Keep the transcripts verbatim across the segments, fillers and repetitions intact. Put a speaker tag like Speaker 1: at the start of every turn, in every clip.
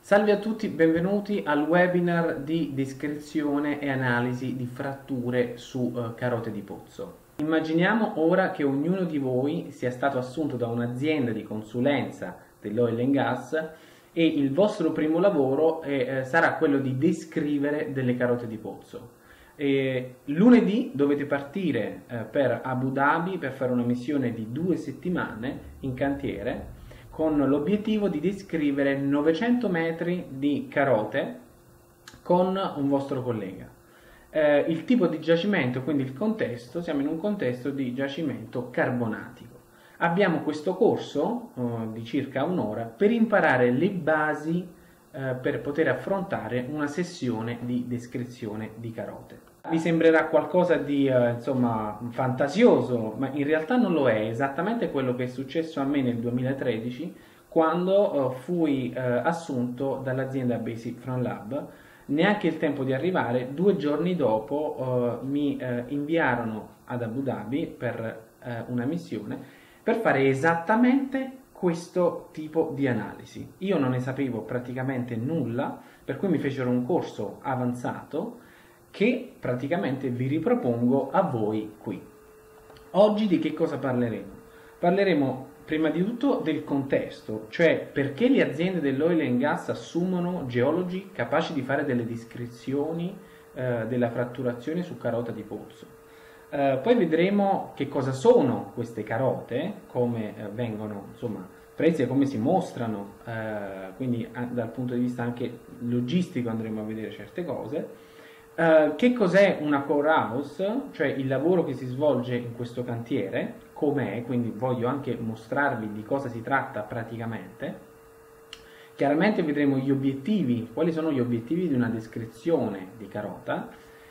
Speaker 1: Salve a tutti, benvenuti al webinar di descrizione e analisi di fratture su eh, carote di pozzo. Immaginiamo ora che ognuno di voi sia stato assunto da un'azienda di consulenza dell'oil and gas e il vostro primo lavoro eh, sarà quello di descrivere delle carote di pozzo. E lunedì dovete partire eh, per Abu Dhabi per fare una missione di due settimane in cantiere con l'obiettivo di descrivere novecento metri di carote con un vostro collega. Eh, il tipo di giacimento, quindi il contesto, siamo in un contesto di giacimento carbonatico. Abbiamo questo corso eh, di circa un'ora per imparare le basi eh, per poter affrontare una sessione di descrizione di carote. Vi sembrerà qualcosa di eh, insomma fantasioso, ma in realtà non lo è. Esattamente quello che è successo a me nel duemilatredici quando eh, fui eh, assunto dall'azienda Basic Front Lab. Neanche il tempo di arrivare, due giorni dopo eh, mi eh, inviarono ad Abu Dhabi per eh, una missione per fare esattamente questo tipo di analisi. Io non ne sapevo praticamente nulla, per cui mi fecero un corso avanzato che praticamente vi ripropongo a voi qui. Oggi di che cosa parleremo? Parleremo prima di tutto del contesto, cioè perché le aziende dell'oil and gas assumono geologi capaci di fare delle descrizioni eh, della fratturazione su carota di pozzo. Eh, poi vedremo che cosa sono queste carote, come eh, vengono insomma prese e come si mostrano, eh, quindi a, dal punto di vista anche logistico andremo a vedere certe cose. Uh, che cos'è una core house, cioè il lavoro che si svolge in questo cantiere, com'è, quindi voglio anche mostrarvi di cosa si tratta praticamente. Chiaramente vedremo gli obiettivi, quali sono gli obiettivi di una descrizione di carota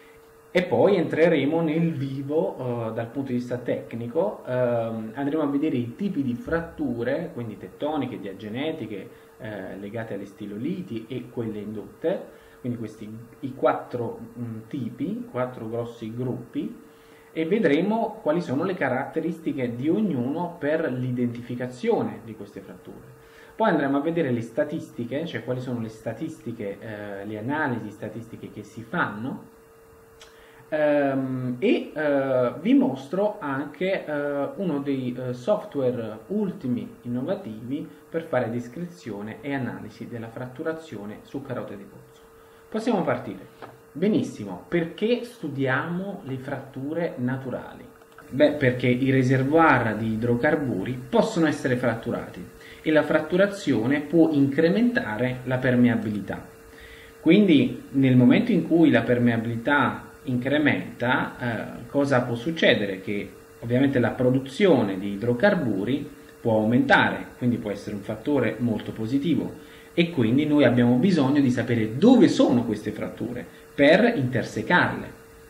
Speaker 1: e poi entreremo nel vivo uh, dal punto di vista tecnico, uh, andremo a vedere i tipi di fratture, quindi tettoniche, diagenetiche, uh, legate alle stiloliti e quelle indutte. Quindi questi i quattro mh, tipi, quattro grossi gruppi, e vedremo quali sono le caratteristiche di ognuno per l'identificazione di queste fratture. Poi andremo a vedere le statistiche, cioè quali sono le statistiche, eh, le analisi statistiche che si fanno, ehm, e eh, vi mostro anche eh, uno dei eh, software ultimi innovativi per fare descrizione e analisi della fratturazione su carote di pozzo. Possiamo partire. Benissimo, perché studiamo le fratture naturali? Beh, perché i reservoir di idrocarburi possono essere fratturati e la fratturazione può incrementare la permeabilità. Quindi nel momento in cui la permeabilità incrementa, eh, cosa può succedere? Che ovviamente la produzione di idrocarburi può aumentare, quindi può essere un fattore molto positivo. E quindi noi abbiamo bisogno di sapere dove sono queste fratture per intersecarle.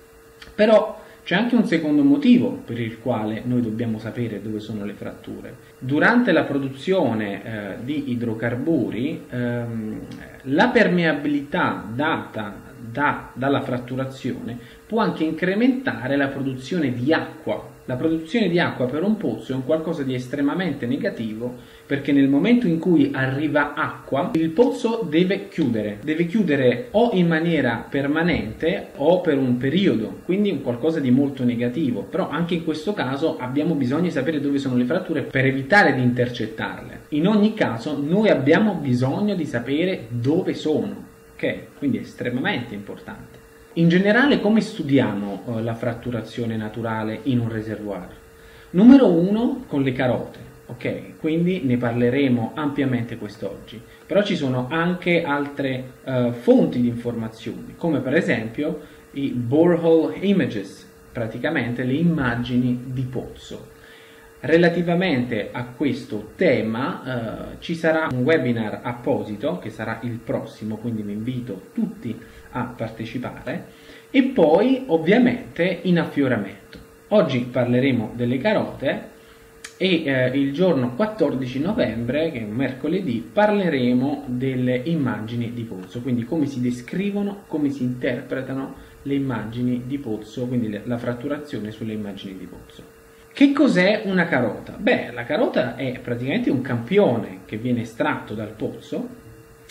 Speaker 1: Però c'è anche un secondo motivo per il quale noi dobbiamo sapere dove sono le fratture. Durante la produzione eh, di idrocarburi ehm, la permeabilità data da, dalla fratturazione può anche incrementare la produzione di acqua. La produzione di acqua per un pozzo è un qualcosa di estremamente negativo, perché nel momento in cui arriva acqua il pozzo deve chiudere, deve chiudere o in maniera permanente o per un periodo, quindi un qualcosa di molto negativo. Però anche in questo caso abbiamo bisogno di sapere dove sono le fratture per evitare di intercettarle. In ogni caso noi abbiamo bisogno di sapere dove sono, ok? Quindi è estremamente importante. In generale, come studiamo uh, la fratturazione naturale in un reservoir? Numero uno, con le carote, ok? Quindi ne parleremo ampiamente quest'oggi. Però ci sono anche altre uh, fonti di informazioni, come per esempio i borehole images, praticamente le immagini di pozzo. Relativamente a questo tema uh, ci sarà un webinar apposito, che sarà il prossimo, quindi vi invito tutti a partecipare, e poi ovviamente in affioramento. Oggi parleremo delle carote e eh, il giorno quattordici novembre, che è un mercoledì, parleremo delle immagini di pozzo, quindi come si descrivono, come si interpretano le immagini di pozzo, quindi la fratturazione sulle immagini di pozzo. Che cos'è una carota? Beh, la carota è praticamente un campione che viene estratto dal pozzo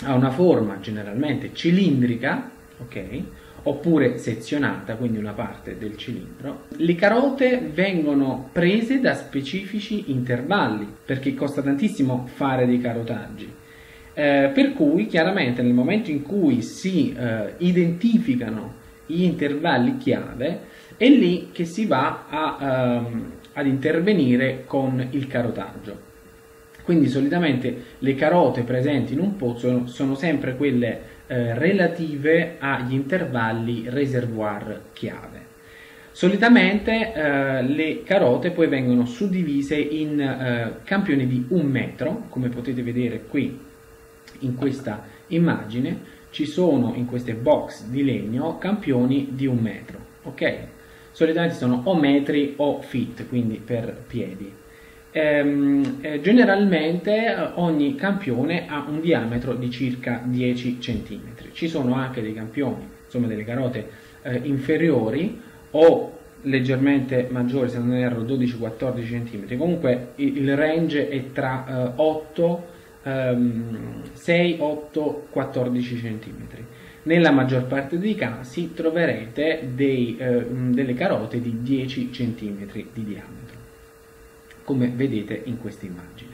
Speaker 1: ha una forma generalmente cilindrica, ok? Oppure sezionata, quindi una parte del cilindro. Le carote vengono prese da specifici intervalli, perché costa tantissimo fare dei carotaggi. Eh, per cui chiaramente nel momento in cui si eh, identificano gli intervalli chiave, è lì che si va a, ehm, ad intervenire con il carotaggio. Quindi solitamente le carote presenti in un pozzo sono sempre quelle eh, relative agli intervalli reservoir chiave. Solitamente eh, le carote poi vengono suddivise in eh, campioni di un metro, come potete vedere qui in questa immagine. Ci sono in queste box di legno campioni di un metro, ok? Solitamente sono o metri o feet, quindi per piedi. Ehm, eh, generalmente eh, ogni campione ha un diametro di circa dieci centimetri. Ci sono anche dei campioni, insomma delle carote eh, inferiori o leggermente maggiori, se non erro dodici quattordici centimetri. Comunque il, il range è tra eh, otto, ehm, sei, otto, quattordici centimetri. Nella maggior parte dei casi troverete dei, eh, delle carote di dieci centimetri di diametro, come vedete in questa immagine.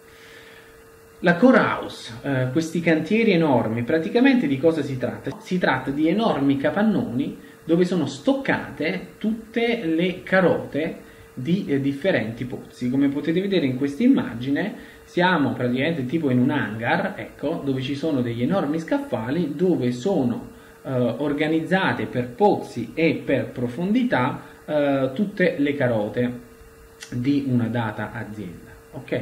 Speaker 1: La core house, eh, questi cantieri enormi, praticamente di cosa si tratta? Si tratta di enormi capannoni dove sono stoccate tutte le carote di eh, differenti pozzi. Come potete vedere in questa immagine siamo praticamente tipo in un hangar, ecco, dove ci sono degli enormi scaffali dove sono eh, organizzate per pozzi e per profondità eh, tutte le carote di una data azienda, ok?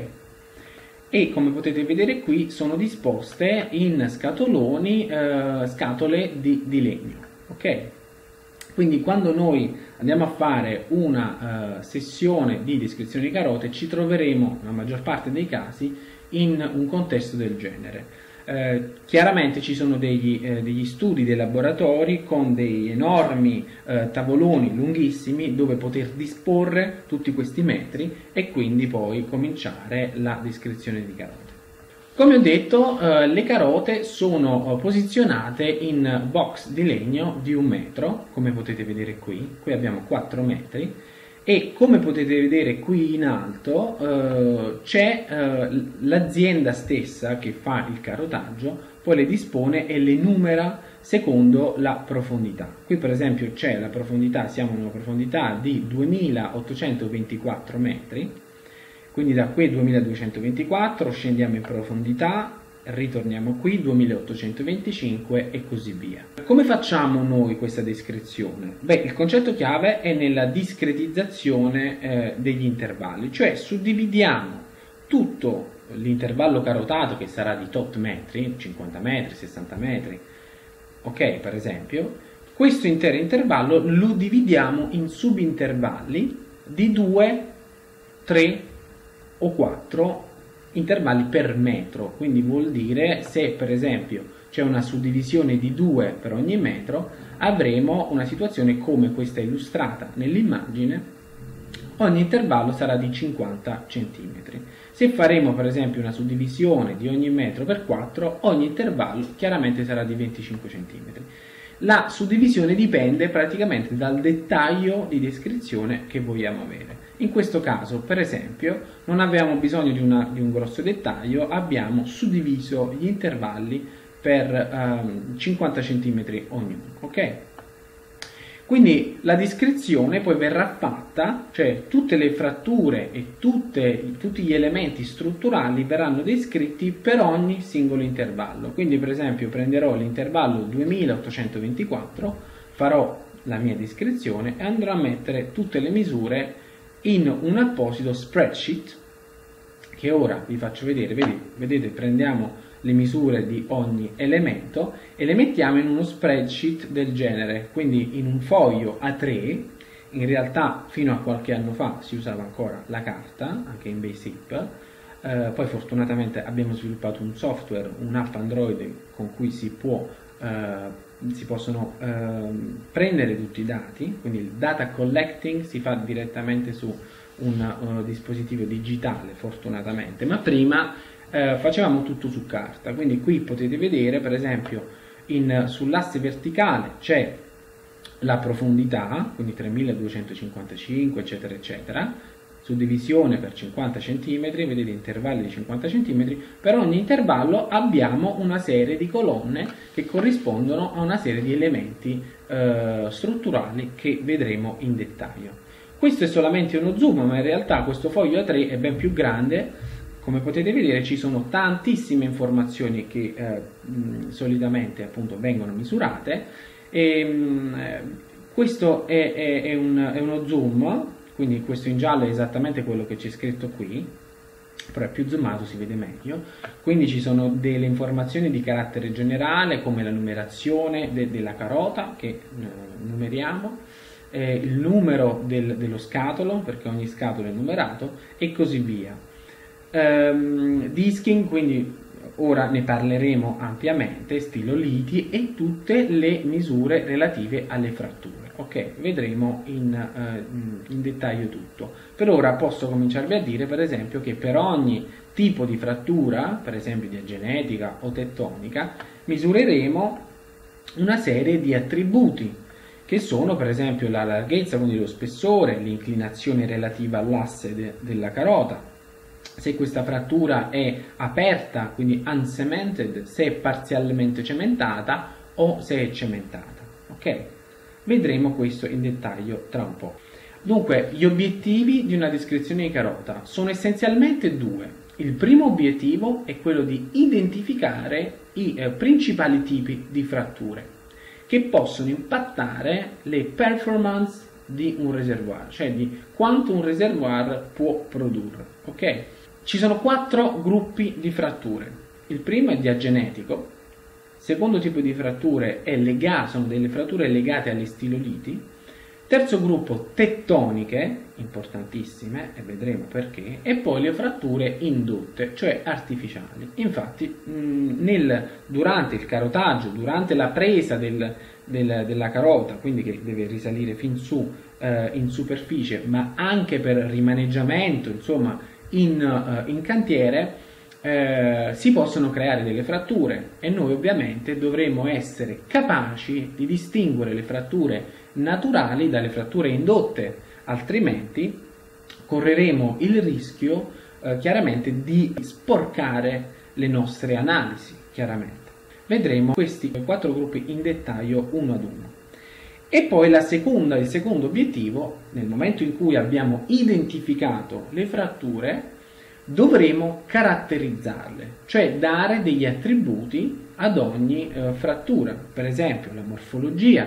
Speaker 1: E come potete vedere qui sono disposte in scatoloni, eh, scatole di, di legno, ok? Quindi quando noi andiamo a fare una uh, sessione di descrizione di carote ci troveremo nella maggior parte dei casi in un contesto del genere. Eh, chiaramente ci sono degli, eh, degli studi dei laboratori con dei enormi eh, tavoloni lunghissimi dove poter disporre tutti questi metri e quindi poi cominciare la descrizione di carote. Come ho detto, eh, le carote sono posizionate in box di legno di un metro, come potete vedere qui. Qui abbiamo quattro metri e come potete vedere qui in alto eh, c'è eh, l'azienda stessa che fa il carotaggio, poi le dispone e le numera secondo la profondità. Qui per esempio c'è la profondità, siamo in una profondità di duemilaottocentoventiquattro metri. Quindi da qui duemiladuecentoventiquattro scendiamo in profondità, ritorniamo qui duemilaottocentoventicinque e così via. Come facciamo noi questa descrizione? Beh, il concetto chiave è nella discretizzazione eh, degli intervalli, cioè suddividiamo tutto l'intervallo carotato che sarà di tot metri, cinquanta metri, sessanta metri, ok, per esempio, questo intero intervallo lo dividiamo in subintervalli di due, tre o quattro intervalli per metro, quindi vuol dire se per esempio c'è una suddivisione di due per ogni metro avremo una situazione come questa illustrata nell'immagine, ogni intervallo sarà di cinquanta centimetri. Se faremo per esempio una suddivisione di ogni metro per quattro, ogni intervallo chiaramente sarà di venticinque centimetri. La suddivisione dipende praticamente dal dettaglio di descrizione che vogliamo avere. In questo caso, per esempio, non abbiamo bisogno di, una, di un grosso dettaglio, abbiamo suddiviso gli intervalli per um, cinquanta centimetri ognuno, ok? Quindi la descrizione poi verrà fatta, cioè tutte le fratture e tutte, tutti gli elementi strutturali verranno descritti per ogni singolo intervallo. Quindi per esempio prenderò l'intervallo duemilaottocentoventiquattro, farò la mia descrizione e andrò a mettere tutte le misure in un apposito spreadsheet che ora vi faccio vedere. Vedete, vedete prendiamo le misure di ogni elemento e le mettiamo in uno spreadsheet del genere, quindi in un foglio A tre. In realtà fino a qualche anno fa si usava ancora la carta, anche in Basic, eh, poi fortunatamente abbiamo sviluppato un software, un'app Android con cui si, può, eh, si possono eh, prendere tutti i dati, quindi il data collecting si fa direttamente su un uh, dispositivo digitale fortunatamente, ma prima eh, facevamo tutto su carta. Quindi qui potete vedere, per esempio, in, sull'asse verticale c'è la profondità, quindi tremiladuecentocinquantacinque, eccetera, eccetera, suddivisione per cinquanta centimetri, vedete intervalli di cinquanta centimetri, per ogni intervallo abbiamo una serie di colonne che corrispondono a una serie di elementi eh, strutturali che vedremo in dettaglio. Questo è solamente uno zoom, ma in realtà questo foglio A tre è ben più grande. Come potete vedere ci sono tantissime informazioni che eh, mh, solitamente appunto vengono misurate, e mh, questo è, è, è, un, è uno zoom. Quindi questo in giallo è esattamente quello che c'è scritto qui, però è più zoomato, si vede meglio. Quindi ci sono delle informazioni di carattere generale, come la numerazione de della carota, che eh, numeriamo, eh, il numero del, dello scatolo, perché ogni scatolo è numerato, e così via. Ehm, disking, quindi ora ne parleremo ampiamente, stiloliti e tutte le misure relative alle fratture. Ok, vedremo in, eh, in dettaglio tutto. Per ora posso cominciarvi a dire, per esempio, che per ogni tipo di frattura, per esempio diagenetica o tettonica, misureremo una serie di attributi che sono, per esempio, la larghezza, quindi lo spessore, l'inclinazione relativa all'asse de della carota, se questa frattura è aperta, quindi uncemented, se è parzialmente cementata o se è cementata. Ok? Vedremo questo in dettaglio tra un po'. Dunque, gli obiettivi di una descrizione di carota sono essenzialmente due. Il primo obiettivo è quello di identificare i eh, principali tipi di fratture che possono impattare le performance di un reservoir, cioè di quanto un reservoir può produrre. Ok? Ci sono quattro gruppi di fratture. Il primo è diagenetico. Secondo tipo di fratture è legato, sono delle fratture legate agli stiloliti. Terzo gruppo, tettoniche, importantissime, e vedremo perché, e poi le fratture indotte, cioè artificiali. Infatti, mh, nel, durante il carotaggio, durante la presa del, del, della carota, quindi che deve risalire fin su eh, in superficie, ma anche per rimaneggiamento, insomma, in, uh, in cantiere, Eh, si possono creare delle fratture e noi ovviamente dovremo essere capaci di distinguere le fratture naturali dalle fratture indotte, altrimenti correremo il rischio eh, chiaramente di sporcare le nostre analisi. Chiaramente vedremo questi quattro gruppi in dettaglio uno ad uno. E poi la seconda, il secondo obiettivo, nel momento in cui abbiamo identificato le fratture, dovremo caratterizzarle, cioè dare degli attributi ad ogni eh, frattura, per esempio la morfologia,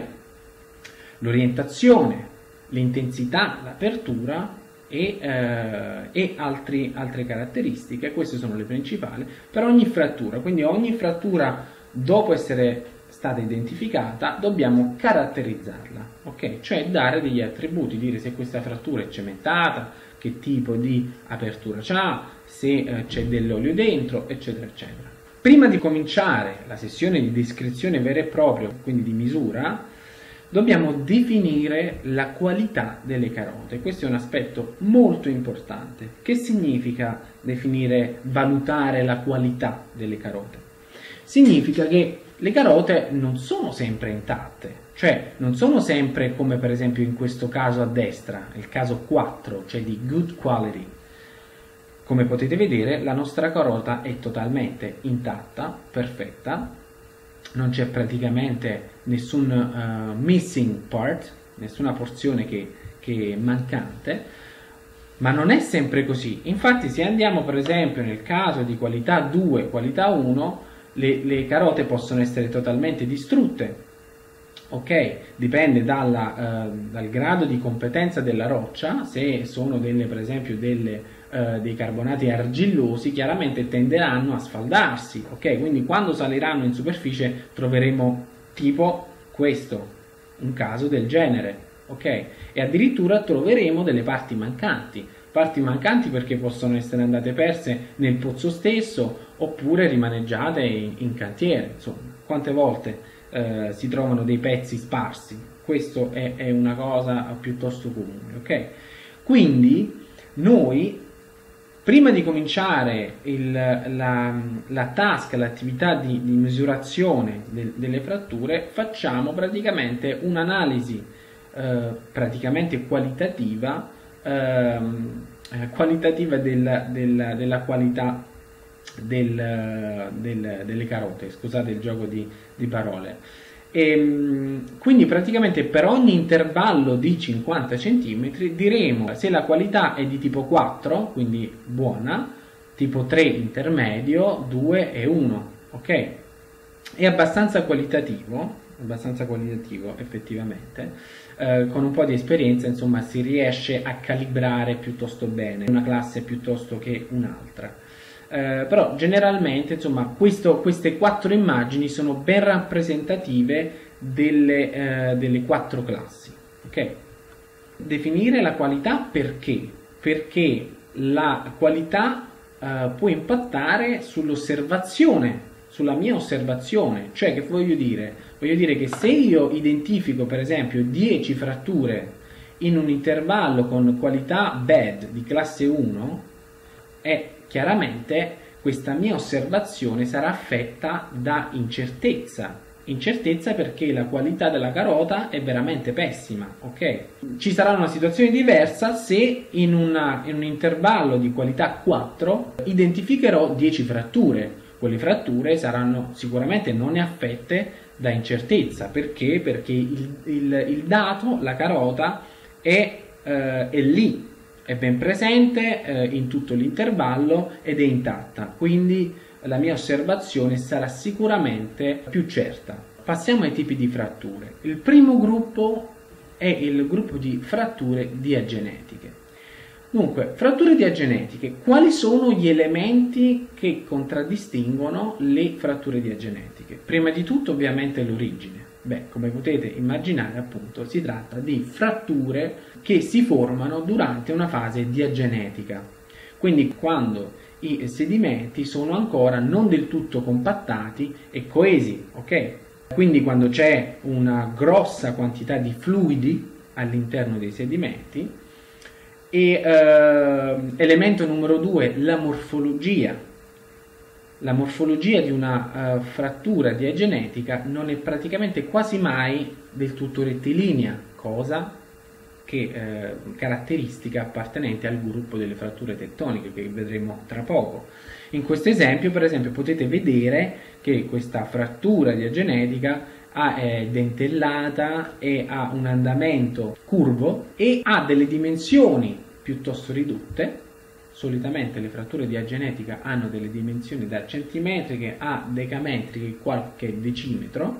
Speaker 1: l'orientazione, l'intensità, l'apertura e, eh, e altri, altre caratteristiche. Queste sono le principali per ogni frattura. Quindi ogni frattura, dopo essere stata identificata, dobbiamo caratterizzarla, ok? Cioè dare degli attributi, dire se questa frattura è cementata, che tipo di apertura c'ha, se eh, c'è dell'olio dentro, eccetera, eccetera. Prima di cominciare la sessione di descrizione vera e propria, quindi di misura, dobbiamo definire la qualità delle carote. Questo è un aspetto molto importante. Che significa definire, valutare la qualità delle carote? Significa che le carote non sono sempre intatte, cioè non sono sempre come per esempio in questo caso a destra, il caso quattro, cioè di good quality. Come potete vedere, la nostra carota è totalmente intatta, perfetta, non c'è praticamente nessun uh, missing part, nessuna porzione che, che è mancante, ma non è sempre così. Infatti se andiamo per esempio nel caso di qualità due, qualità uno, le, le carote possono essere totalmente distrutte. Ok, dipende dalla, uh, dal grado di competenza della roccia. Se sono delle, per esempio delle, uh, dei carbonati argillosi, chiaramente tenderanno a sfaldarsi, ok? Quindi quando saliranno in superficie troveremo tipo questo, un caso del genere, ok? E addirittura troveremo delle parti mancanti, parti mancanti perché possono essere andate perse nel pozzo stesso oppure rimaneggiate in, in cantiere, insomma, quante volte Eh, si trovano dei pezzi sparsi. Questo è, è una cosa piuttosto comune, ok? Quindi noi Prima di cominciare il, la, la task, l'attività di, di misurazione de, delle fratture, facciamo praticamente un'analisi eh, praticamente qualitativa, eh, qualitativa del, del, della qualità del, del, delle carote, scusate il gioco di, di parole. E, quindi praticamente per ogni intervallo di cinquanta centimetri diremo se la qualità è di tipo quattro, quindi buona, tipo tre intermedio, due e uno, ok? È abbastanza qualitativo, abbastanza qualitativo effettivamente, eh, con un po' di esperienza insomma si riesce a calibrare piuttosto bene una classe piuttosto che un'altra. Eh, però generalmente insomma questo, queste quattro immagini sono ben rappresentative delle, eh, delle quattro classi, ok? Definire la qualità perché? Perché la qualità eh, può impattare sull'osservazione, sulla mia osservazione, cioè che voglio dire? Voglio dire che se io identifico per esempio dieci fratture in un intervallo con qualità bad di classe uno, è chiaramente questa mia osservazione sarà affetta da incertezza. Incertezza perché la qualità della carota è veramente pessima, ok? Ci sarà una situazione diversa se in, una, in un intervallo di qualità quattro identificherò dieci fratture. Quelle fratture saranno sicuramente non affette da incertezza. Perché? Perché il, il, il dato, la carota, è, eh, è lì. È ben presente eh, in tutto l'intervallo ed è intatta, quindi la mia osservazione sarà sicuramente più certa. Passiamo ai tipi di fratture. Il primo gruppo è il gruppo di fratture diagenetiche. Dunque, fratture diagenetiche, quali sono gli elementi che contraddistinguono le fratture diagenetiche? Prima di tutto ovviamente l'origine. Beh, come potete immaginare appunto si tratta di fratture che si formano durante una fase diagenetica, quindi quando i sedimenti sono ancora non del tutto compattati e coesi, ok? Quindi quando c'è una grossa quantità di fluidi all'interno dei sedimenti. E eh, elemento numero due, la morfologia. La morfologia di una uh, frattura diagenetica non è praticamente quasi mai del tutto rettilinea, cosa che eh, caratteristica appartenente al gruppo delle fratture tettoniche che vedremo tra poco. In questo esempio, per esempio, potete vedere che questa frattura diagenetica ha, è dentellata e ha un andamento curvo e ha delle dimensioni piuttosto ridotte. Solitamente le fratture diagenetica hanno delle dimensioni da centimetriche a decametriche, qualche decimetro,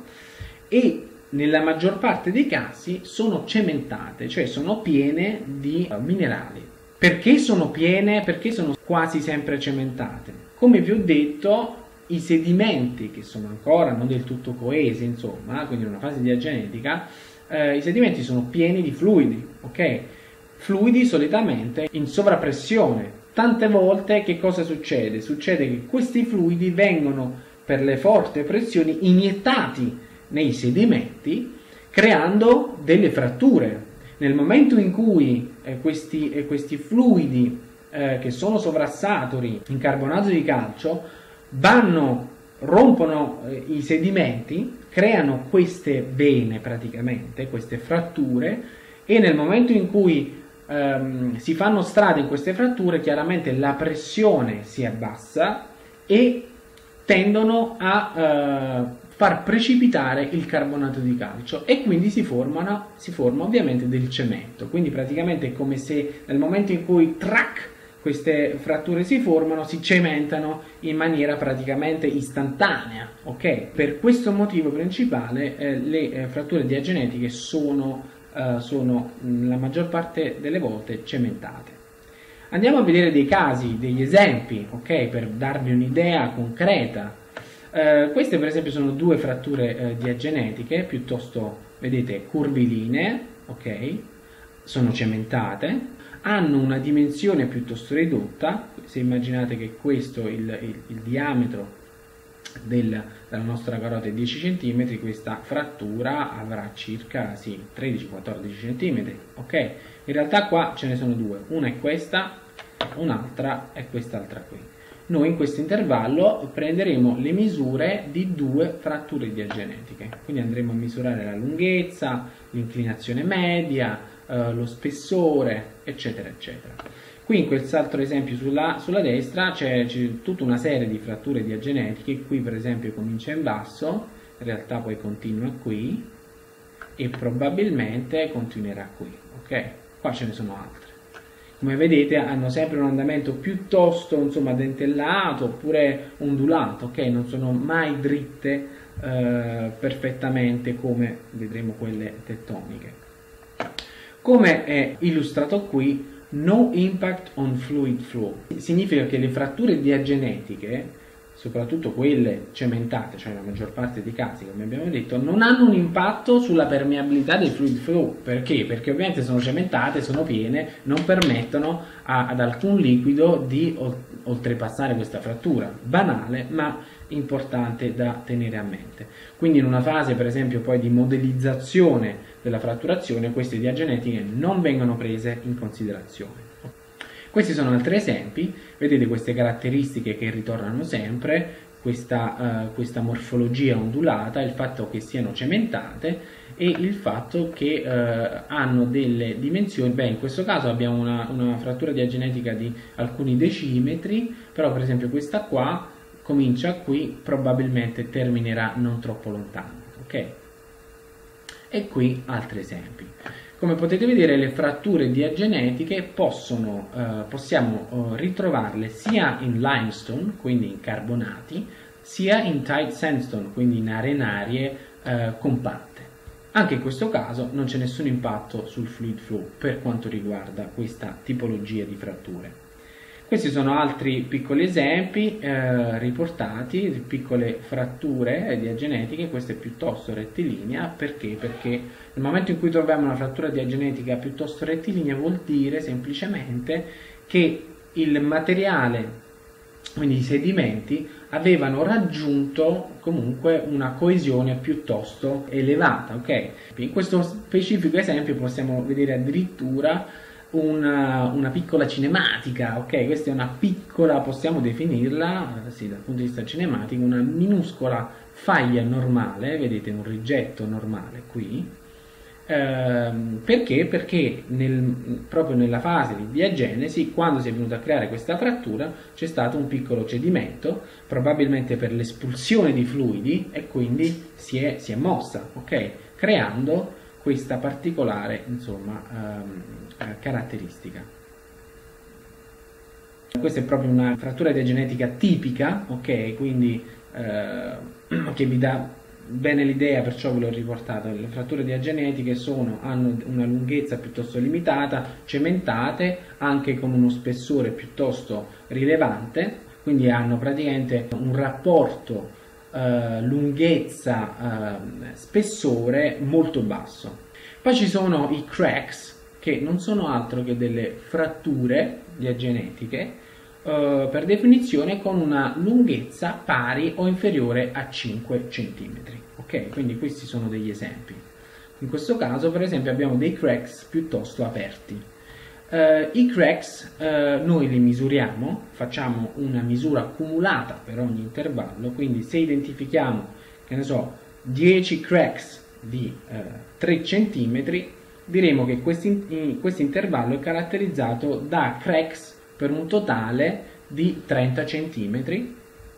Speaker 1: e nella maggior parte dei casi sono cementate, cioè sono piene di minerali. Perché sono piene? Perché sono quasi sempre cementate? Come vi ho detto, i sedimenti che sono ancora non del tutto coesi, insomma, quindi in una fase diagenetica, eh, i sedimenti sono pieni di fluidi, ok? Fluidi solitamente in sovrappressione. Tante volte che cosa succede? Succede che questi fluidi vengono per le forti pressioni iniettati nei sedimenti creando delle fratture. Nel momento in cui eh, questi, eh, questi fluidi eh, che sono sovrassaturi in carbonato di calcio vanno, rompono eh, i sedimenti, creano queste vene praticamente, queste fratture, e nel momento in cui ehm, si fanno strada in queste fratture chiaramente la pressione si abbassa e tendono a eh, far precipitare il carbonato di calcio e quindi si, formano, si forma ovviamente del cemento. Quindi praticamente è come se nel momento in cui trac, queste fratture si formano, si cementano in maniera praticamente istantanea, ok? Per questo motivo principale eh, le eh, fratture diagenetiche sono, eh, sono mh, la maggior parte delle volte cementate. Andiamo a vedere dei casi, degli esempi, ok? Per darvi un'idea concreta. Uh, queste per esempio sono due fratture uh, diagenetiche piuttosto, vedete, curvilinee, ok? Sono cementate, hanno una dimensione piuttosto ridotta. Se immaginate che questo il, il, il diametro del, della nostra carota è dieci centimetri, questa frattura avrà circa sì, tredici quattordici centimetri, ok? In realtà qua ce ne sono due, una è questa un'altra e quest'altra qui. Noi in questo intervallo prenderemo le misure di due fratture diagenetiche, quindi andremo a misurare la lunghezza, l'inclinazione media, eh, lo spessore, eccetera, eccetera. Qui in quest'altro esempio sulla, sulla destra c'è tutta una serie di fratture diagenetiche, qui per esempio comincia in basso, in realtà poi continua qui e probabilmente continuerà qui, ok? Qua ce ne sono altre. Come vedete hanno sempre un andamento piuttosto, insomma, dentellato oppure ondulato, ok? Non sono mai dritte eh, perfettamente come vedremo quelle tettoniche. Come è illustrato qui, no impact on fluid flow. Significa che le fratture diagenetiche, soprattutto quelle cementate, cioè la maggior parte dei casi, come abbiamo detto, non hanno un impatto sulla permeabilità del fluid flow. Perché? Perché ovviamente sono cementate, sono piene, non permettono a, ad alcun liquido di oltrepassare questa frattura. Banale, ma importante da tenere a mente. Quindi in una fase, per esempio, poi di modellizzazione della fratturazione, queste diagenetiche non vengono prese in considerazione. Questi sono altri esempi, vedete queste caratteristiche che ritornano sempre, questa, uh, questa morfologia ondulata, il fatto che siano cementate e il fatto che uh, hanno delle dimensioni. Beh, in questo caso abbiamo una, una frattura diagenetica di alcuni decimetri, però per esempio questa qua comincia qui, probabilmente terminerà non troppo lontano, ok? E qui altri esempi. Come potete vedere, le fratture diagenetiche possono, eh, possiamo eh, ritrovarle sia in limestone, quindi in carbonati, sia in tight sandstone, quindi in arenarie eh, compatte. Anche in questo caso non c'è nessun impatto sul fluid flow per quanto riguarda questa tipologia di fratture. Questi sono altri piccoli esempi eh, riportati di piccole fratture diagenetiche. Questa è piuttosto rettilinea. Perché? Perché nel momento in cui troviamo una frattura diagenetica piuttosto rettilinea vuol dire semplicemente che il materiale, quindi i sedimenti, avevano raggiunto comunque una coesione piuttosto elevata, ok? In questo specifico esempio possiamo vedere addirittura Una, una piccola cinematica, ok? Questa è una piccola, possiamo definirla, sì, dal punto di vista cinematico, una minuscola faglia normale, vedete un rigetto normale qui, ehm, perché? Perché nel, proprio nella fase di diagenesi, quando si è venuto a creare questa frattura, c'è stato un piccolo cedimento, probabilmente per l'espulsione di fluidi, e quindi si è, si è mossa, ok? Creando questa particolare, insomma, ehm, caratteristica. Questa è proprio una frattura diagenetica tipica, ok? Quindi eh, che vi dà bene l'idea, perciò ve l'ho riportato. Le fratture diagenetiche sono, hanno una lunghezza piuttosto limitata, cementate, anche con uno spessore piuttosto rilevante, quindi hanno praticamente un rapporto Uh, lunghezza, uh, spessore molto basso. Poi ci sono i cracks, che non sono altro che delle fratture diagenetiche uh, per definizione con una lunghezza pari o inferiore a cinque centimetri, ok? Quindi questi sono degli esempi. In questo caso per esempio abbiamo dei cracks piuttosto aperti. Uh, I cracks uh, noi li misuriamo, facciamo una misura accumulata per ogni intervallo, quindi se identifichiamo, che ne so, dieci cracks di uh, tre centimetri, diremo che questo intervallo è caratterizzato da cracks per un totale di trenta centimetri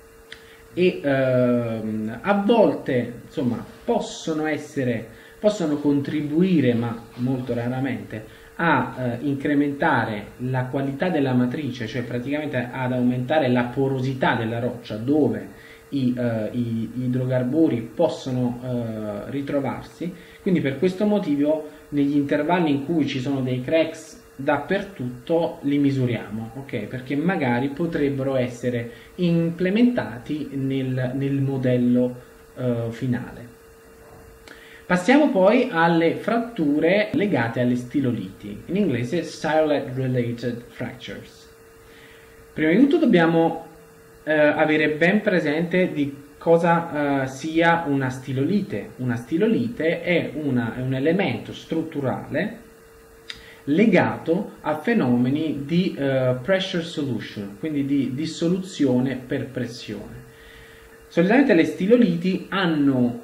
Speaker 1: e uh, a volte, insomma, possono essere, possono contribuire, ma molto raramente, a eh, incrementare la qualità della matrice, cioè praticamente ad aumentare la porosità della roccia dove i, eh, i idrocarburi possono eh, ritrovarsi. Quindi per questo motivo negli intervalli in cui ci sono dei cracks dappertutto li misuriamo, ok? Perché magari potrebbero essere implementati nel, nel modello eh, finale. Passiamo poi alle fratture legate alle stiloliti, in inglese Stylet Related Fractures. Prima di tutto dobbiamo eh, avere ben presente di cosa eh, sia una stilolite. Una stilolite è, una, è un elemento strutturale legato a fenomeni di uh, pressure solution, quindi di dissoluzione per pressione. Solitamente le stiloliti hanno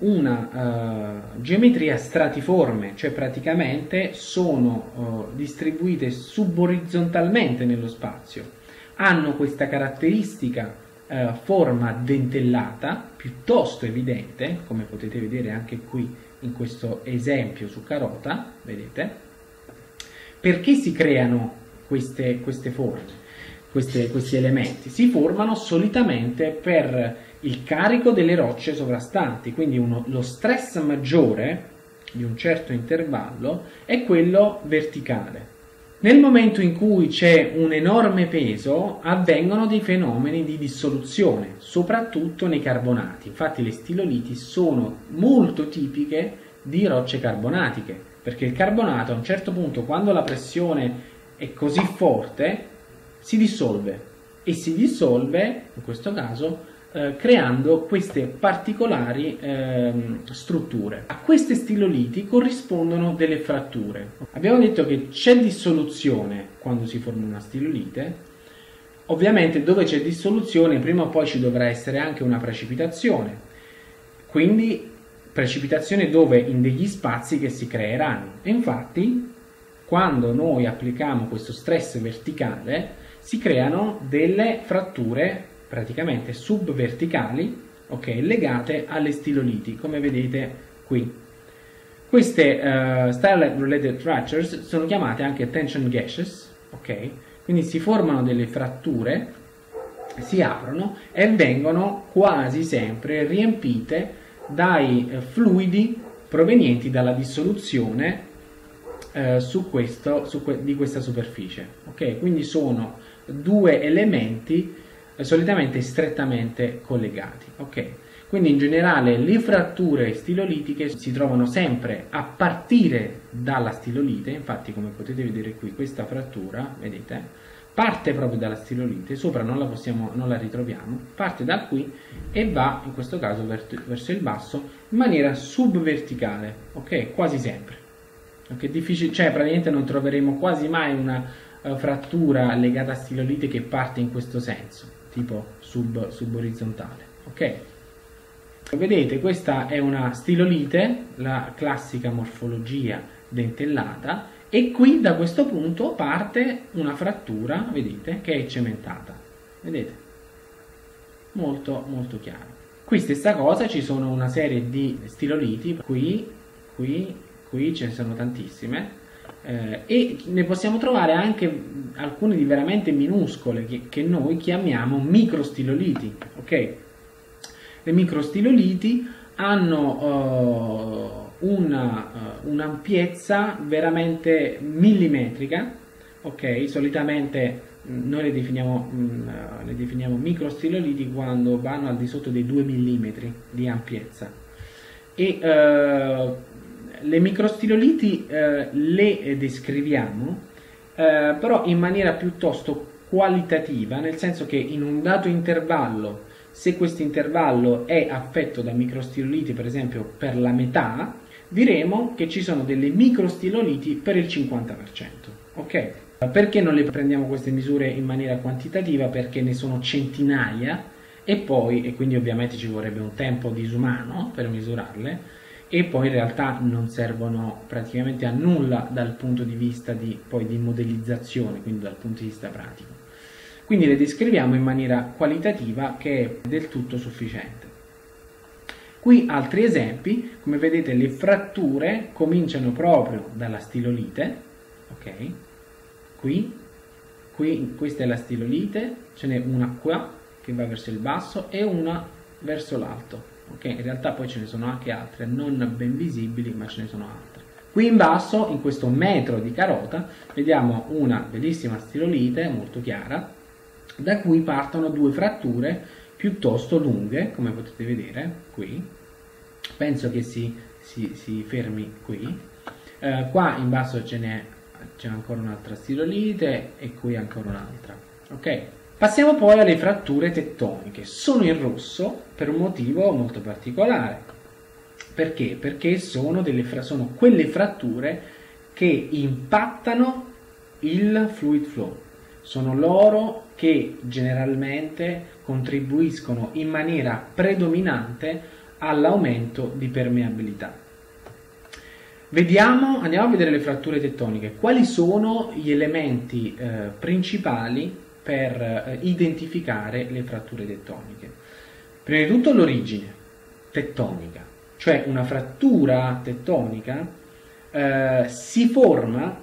Speaker 1: una uh, geometria stratiforme, cioè praticamente sono uh, distribuite suborizzontalmente nello spazio. Hanno questa caratteristica uh, forma dentellata, piuttosto evidente, come potete vedere anche qui in questo esempio su carota, vedete? Perché si creano queste, queste forme, queste, questi elementi? Si formano solitamente per il carico delle rocce sovrastanti, quindi uno, lo stress maggiore di un certo intervallo è quello verticale. Nel momento in cui c'è un enorme peso avvengono dei fenomeni di dissoluzione, soprattutto nei carbonati. Infatti le stiloliti sono molto tipiche di rocce carbonatiche, perché il carbonato a un certo punto, quando la pressione è così forte, si dissolve e si dissolve in questo caso eh, creando queste particolari eh, strutture. A queste stiloliti corrispondono delle fratture. Abbiamo detto che c'è dissoluzione quando si forma una stilolite. Ovviamente dove c'è dissoluzione prima o poi ci dovrà essere anche una precipitazione, quindi precipitazione dove? In degli spazi che si creeranno. E infatti quando noi applichiamo questo stress verticale si creano delle fratture praticamente subverticali, ok, legate alle stiloliti, come vedete qui. Queste uh, Starlight Related Fractures sono chiamate anche tension gashes, ok? Quindi si formano delle fratture, si aprono e vengono quasi sempre riempite dai eh, fluidi provenienti dalla dissoluzione eh, su questo, su que di questa superficie, ok? Quindi sono due elementi eh, solitamente strettamente collegati, ok? Quindi in generale le fratture stilolitiche si trovano sempre a partire dalla stilolite. Infatti, come potete vedere qui, questa frattura, vedete, parte proprio dalla stilolite, sopra non la possiamo, non la ritroviamo, parte da qui e va in questo caso verso il basso in maniera subverticale, ok? Quasi sempre. Okay? Difficile, cioè praticamente non troveremo quasi mai una uh, frattura legata a stilolite che parte in questo senso, tipo sub, suborizzontale, ok? Vedete, questa è una stilolite, la classica morfologia dentellata, e qui da questo punto parte una frattura, vedete, che è cementata, vedete? Molto molto chiaro. Qui stessa cosa, ci sono una serie di stiloliti, qui, qui, qui ce ne sono tantissime, eh, e ne possiamo trovare anche alcune di veramente minuscole che, che noi chiamiamo microstiloliti, ok? Le microstiloliti hanno uh, una, uh, un'ampiezza veramente millimetrica, ok? Solitamente mh, noi le definiamo, mh, le definiamo microstiloliti quando vanno al di sotto dei due millimetri di ampiezza. E uh, le microstiloliti uh, le descriviamo uh, però in maniera piuttosto qualitativa, nel senso che in un dato intervallo, se questo intervallo è affetto da microstiloliti, per esempio per la metà, diremo che ci sono delle microstiloliti per il cinquanta per cento. Ok? Perché non le prendiamo queste misure in maniera quantitativa? Perché ne sono centinaia e poi, e quindi ovviamente ci vorrebbe un tempo disumano per misurarle, e poi in realtà non servono praticamente a nulla dal punto di vista di, poi, di modellizzazione, quindi dal punto di vista pratico. Quindi le descriviamo in maniera qualitativa, che è del tutto sufficiente. Qui altri esempi, come vedete le fratture cominciano proprio dalla stilolite, ok? Qui, qui questa è la stilolite, ce n'è una qua che va verso il basso e una verso l'alto, ok? In realtà poi ce ne sono anche altre, non ben visibili, ma ce ne sono altre. Qui in basso, in questo metro di carota, vediamo una bellissima stilolite molto chiara, da cui partono due fratture piuttosto lunghe, come potete vedere qui. Penso che si, si, si fermi qui. Eh, qua in basso ce n'è ancora un'altra stilolite e qui ancora un'altra. Ok? Passiamo poi alle fratture tettoniche. Sono in rosso per un motivo molto particolare. Perché? Perché sono, delle fra sono quelle fratture che impattano il fluid flow. Sono loro che generalmente contribuiscono in maniera predominante all'aumento di permeabilità. Vediamo, andiamo a vedere le fratture tettoniche. Quali sono gli elementi eh, principali per eh, identificare le fratture tettoniche? Prima di tutto l'origine tettonica, cioè una frattura tettonica eh, si forma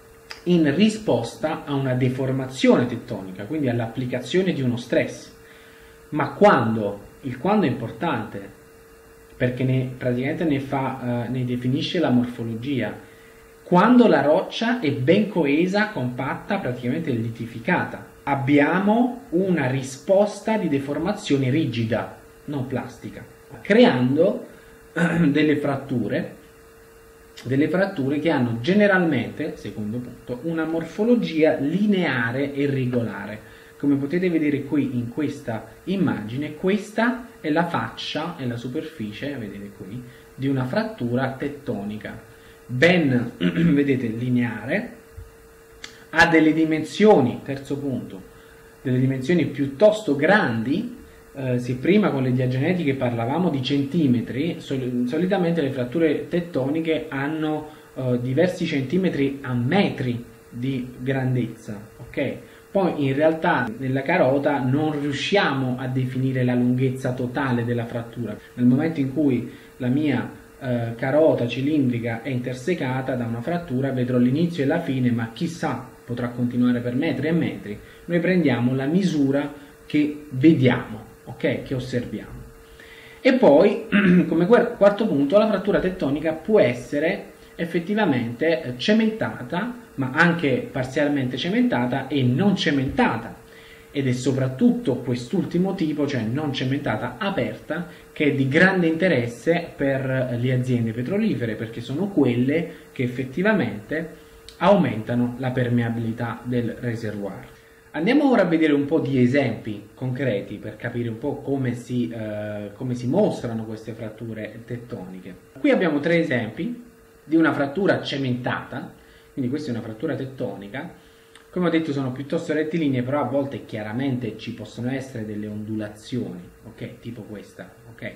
Speaker 1: in risposta a una deformazione tettonica, quindi all'applicazione di uno stress. Ma quando? Il quando è importante, perché ne, praticamente ne, fa, eh, ne definisce la morfologia. Quando la roccia è ben coesa, compatta, praticamente litificata, abbiamo una risposta di deformazione rigida, non plastica, creando eh, delle fratture, delle fratture che hanno generalmente, secondo punto, una morfologia lineare e regolare. Come potete vedere qui in questa immagine, questa è la faccia e la superficie, vedete qui, di una frattura tettonica, ben, vedete, lineare, ha delle dimensioni, terzo punto, delle dimensioni piuttosto grandi. Eh, se prima con le diagenetiche parlavamo di centimetri, sol solitamente le fratture tettoniche hanno eh, diversi centimetri a metri di grandezza, ok? Poi in realtà nella carota non riusciamo a definire la lunghezza totale della frattura. Nel momento in cui la mia eh, carota cilindrica è intersecata da una frattura, vedrò l'inizio e la fine, ma chissà, potrà continuare per metri e metri. Noi prendiamo la misura che vediamo, ok? Che osserviamo. E poi, come quarto punto, la frattura tettonica può essere effettivamente cementata, ma anche parzialmente cementata e non cementata, ed è soprattutto quest'ultimo tipo, cioè non cementata aperta, che è di grande interesse per le aziende petrolifere, perché sono quelle che effettivamente aumentano la permeabilità del reservoir. Andiamo ora a vedere un po' di esempi concreti per capire un po' come si, eh, come si mostrano queste fratture tettoniche. Qui abbiamo tre esempi di una frattura cementata, quindi questa è una frattura tettonica. Come ho detto sono piuttosto rettilinee, però a volte chiaramente ci possono essere delle ondulazioni, ok? Tipo questa, ok?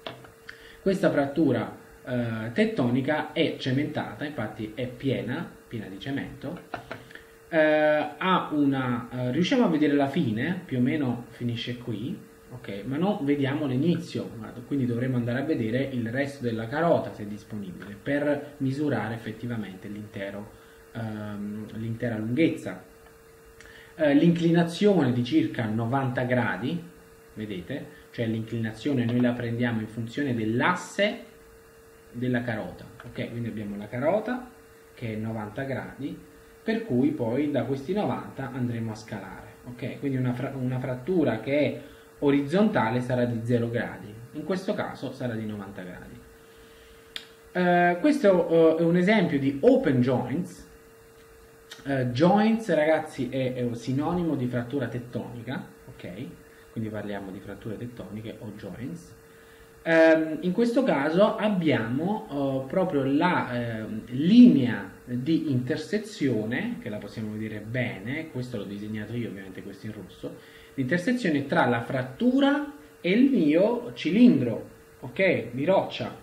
Speaker 1: Questa frattura eh, tettonica è cementata, infatti è piena, piena di cemento, eh, ha una, eh, riusciamo a vedere la fine, più o meno finisce qui, ok, ma non vediamo l'inizio, quindi dovremo andare a vedere il resto della carota se è disponibile per misurare effettivamente l'intero, ehm, l'intera lunghezza. Eh, l'inclinazione di circa novanta gradi, vedete, cioè l'inclinazione noi la prendiamo in funzione dell'asse della carota, ok, quindi abbiamo la carota che è novanta gradi, per cui poi da questi novanta andremo a scalare, ok, quindi una, fra una frattura che è orizzontale sarà di zero gradi, in questo caso sarà di novanta gradi. Uh, questo uh, è un esempio di open joints. Uh, joints, ragazzi, è, è un sinonimo di frattura tettonica, ok? Quindi parliamo di fratture tettoniche o joints. Uh, in questo caso abbiamo uh, proprio la uh, linea di intersezione, che la possiamo vedere bene, questo l'ho disegnato io, ovviamente questo in rosso, l'intersezione tra la frattura e il mio cilindro, ok, di roccia.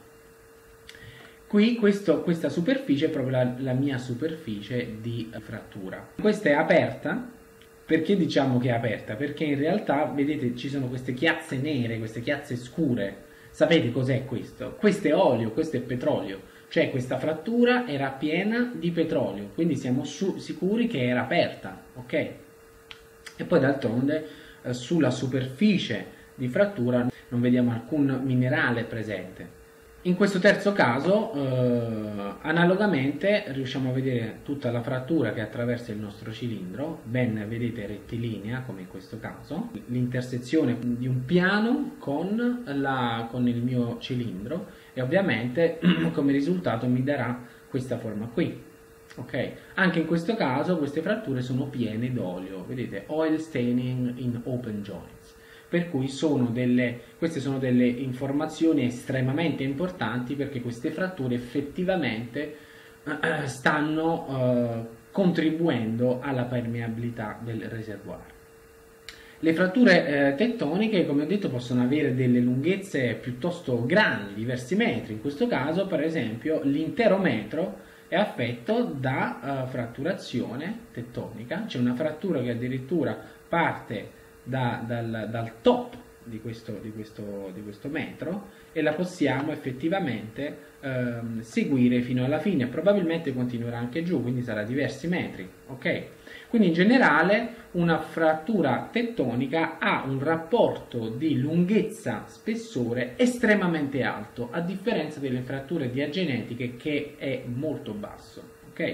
Speaker 1: Qui questo, questa superficie è proprio la, la mia superficie di frattura. Questa è aperta. Perché diciamo che è aperta? Perché in realtà, vedete, ci sono queste chiazze nere, queste chiazze scure. Sapete cos'è questo? Questo è olio, questo è petrolio. Cioè questa frattura era piena di petrolio, quindi siamo su, sicuri che era aperta, ok? E poi d'altronde eh, sulla superficie di frattura non vediamo alcun minerale presente. In questo terzo caso, eh, analogamente, riusciamo a vedere tutta la frattura che attraversa il nostro cilindro, ben vedete rettilinea, come in questo caso, l'intersezione di un piano con, la, con il mio cilindro, e ovviamente come risultato mi darà questa forma qui. Ok, anche in questo caso queste fratture sono piene d'olio, vedete, oil staining in open joints. Per cui sono delle, queste sono delle informazioni estremamente importanti, perché queste fratture effettivamente eh, stanno eh, contribuendo alla permeabilità del reservoir. Le fratture eh, tettoniche, come ho detto, possono avere delle lunghezze piuttosto grandi, diversi metri. In questo caso, per esempio, l'intero metro è affetto da uh, fratturazione tettonica. C'è una frattura che addirittura parte da, dal, dal top di questo, di, questo, di questo metro e la possiamo effettivamente ehm, seguire fino alla fine. Probabilmente continuerà anche giù, quindi sarà diversi metri, ok? Quindi in generale una frattura tettonica ha un rapporto di lunghezza-spessore estremamente alto, a differenza delle fratture diagenetiche che è molto basso, ok?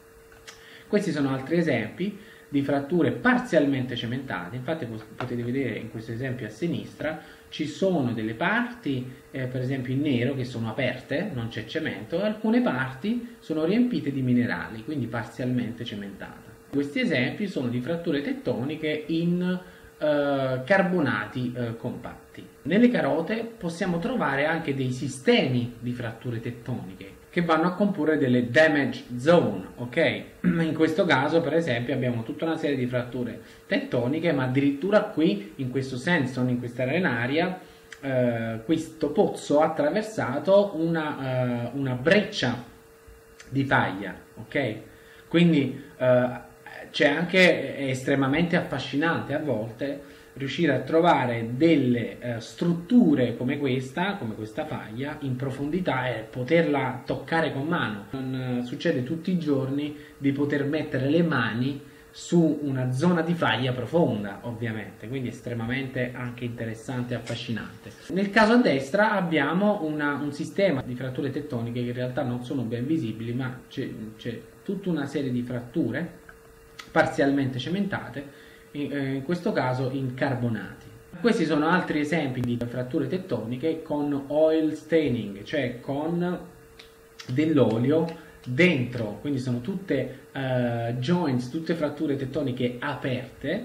Speaker 1: Questi sono altri esempi di fratture parzialmente cementate. Infatti potete vedere in questo esempio a sinistra ci sono delle parti eh, per esempio in nero che sono aperte, non c'è cemento, e alcune parti sono riempite di minerali, quindi parzialmente cementate. Questi esempi sono di fratture tettoniche in eh, carbonati eh, compatti. Nelle carote possiamo trovare anche dei sistemi di fratture tettoniche che vanno a comporre delle damage zone, ok? In questo caso, per esempio, abbiamo tutta una serie di fratture tettoniche, ma addirittura qui, in questo senso, in questa arenaria, eh, questo pozzo ha attraversato una, uh, una breccia di faglia, ok? Quindi uh, c'è anche, è estremamente affascinante a volte riuscire a trovare delle uh, strutture come questa, come questa faglia, in profondità e poterla toccare con mano. Non uh, succede tutti i giorni di poter mettere le mani su una zona di faglia profonda, ovviamente, quindi estremamente anche interessante e affascinante. Nel caso a destra abbiamo una, un sistema di fratture tettoniche che in realtà non sono ben visibili, ma c'è tutta una serie di fratture parzialmente cementate, in questo caso in carbonati. Questi sono altri esempi di fratture tettoniche con oil staining, cioè con dell'olio dentro, quindi sono tutte uh, joints, tutte fratture tettoniche aperte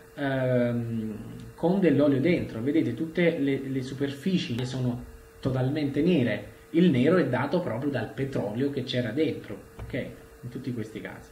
Speaker 1: um, con dell'olio dentro. Vedete, tutte le, le superfici che sono totalmente nere, il nero è dato proprio dal petrolio che c'era dentro, ok? In tutti questi casi.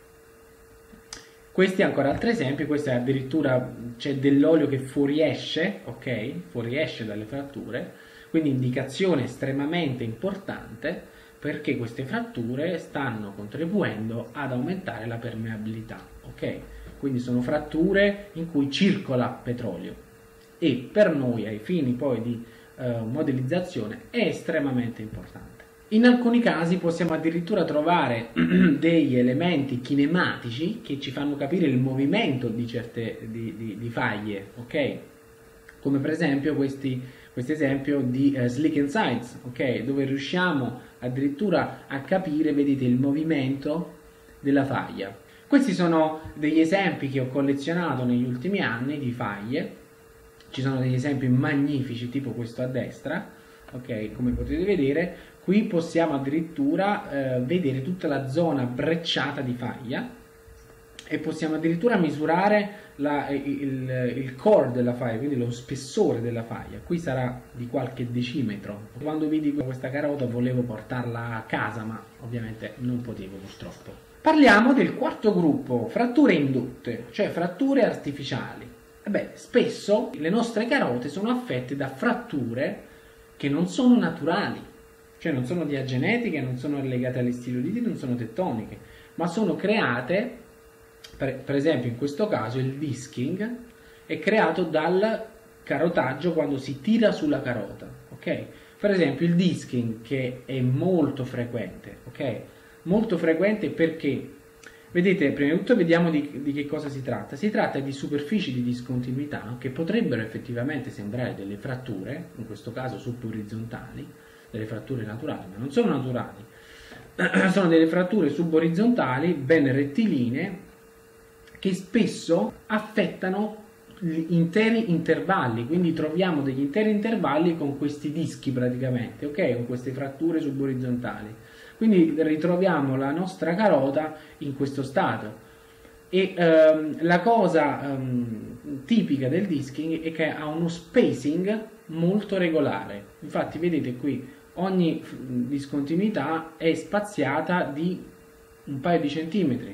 Speaker 1: Questi ancora altri esempi, questo è addirittura c'è dell'olio che fuoriesce, ok? Fuoriesce dalle fratture, quindi indicazione estremamente importante perché queste fratture stanno contribuendo ad aumentare la permeabilità, ok? Quindi sono fratture in cui circola petrolio e per noi ai fini poi di eh, modellizzazione è estremamente importante. In alcuni casi possiamo addirittura trovare degli elementi kinematici che ci fanno capire il movimento di certe di, di, di faglie, ok? Come per esempio questi, questo esempio di uh, Slick and Sides, ok? Dove riusciamo addirittura a capire, vedete, il movimento della faglia. Questi sono degli esempi che ho collezionato negli ultimi anni di faglie. Ci sono degli esempi magnifici, tipo questo a destra, ok? Come potete vedere, qui possiamo addirittura eh, vedere tutta la zona brecciata di faglia e possiamo addirittura misurare la, il, il core della faglia, quindi lo spessore della faglia. Qui sarà di qualche decimetro. Quando vidi questa carota volevo portarla a casa, ma ovviamente non potevo purtroppo. Parliamo del quarto gruppo, fratture indutte, cioè fratture artificiali. E beh, spesso le nostre carote sono affette da fratture che non sono naturali, cioè non sono diagenetiche, non sono legate alle stiloliti, non sono tettoniche, ma sono create, per, per esempio in questo caso il disking è creato dal carotaggio quando si tira sulla carota, ok? Per esempio il disking, che è molto frequente, ok? Molto frequente perché, vedete, prima di tutto vediamo di, di che cosa si tratta. Si tratta di superfici di discontinuità che potrebbero effettivamente sembrare delle fratture, in questo caso suborizzontali, delle fratture naturali, ma non sono naturali. Sono delle fratture suborizzontali ben rettilinee che spesso affettano gli interi intervalli, quindi troviamo degli interi intervalli con questi dischi praticamente, ok? Con queste fratture suborizzontali. Quindi ritroviamo la nostra carota in questo stato e ehm, la cosa ehm, tipica del disking è che ha uno spacing molto regolare. Infatti vedete qui ogni discontinuità è spaziata di un paio di centimetri,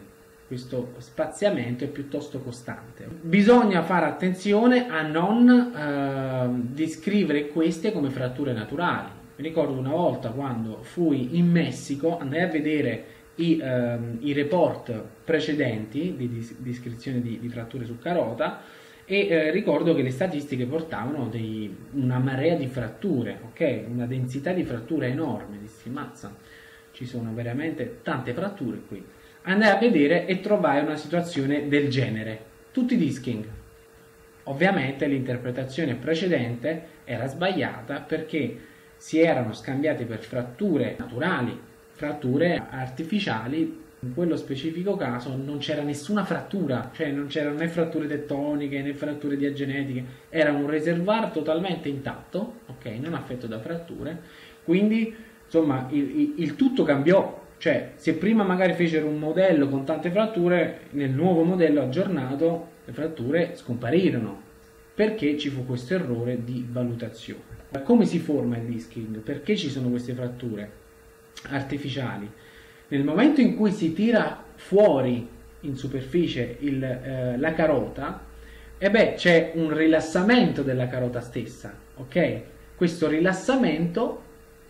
Speaker 1: questo spaziamento è piuttosto costante. Bisogna fare attenzione a non eh, descrivere queste come fratture naturali. Mi ricordo una volta quando fui in Messico, andai a vedere i, ehm, i report precedenti di descrizione di, di fratture su carota e eh, ricordo che le statistiche portavano dei, una marea di fratture, ok? Una densità di fratture enorme. Dissi, mazza, ci sono veramente tante fratture qui. Andai a vedere e trovai una situazione del genere, tutti disking. Ovviamente l'interpretazione precedente era sbagliata perché si erano scambiati per fratture naturali, fratture artificiali. In quello specifico caso non c'era nessuna frattura, cioè non c'erano né fratture tettoniche né fratture diagenetiche, era un reservoir totalmente intatto, ok, non affetto da fratture, quindi insomma il, il, il tutto cambiò. Cioè, se prima magari fecero un modello con tante fratture, nel nuovo modello aggiornato le fratture scomparirono, perché ci fu questo errore di valutazione. Come si forma il disking? Perché ci sono queste fratture artificiali? Nel momento in cui si tira fuori in superficie il, eh, la carota, e beh, c'è un rilassamento della carota stessa, ok? Questo rilassamento,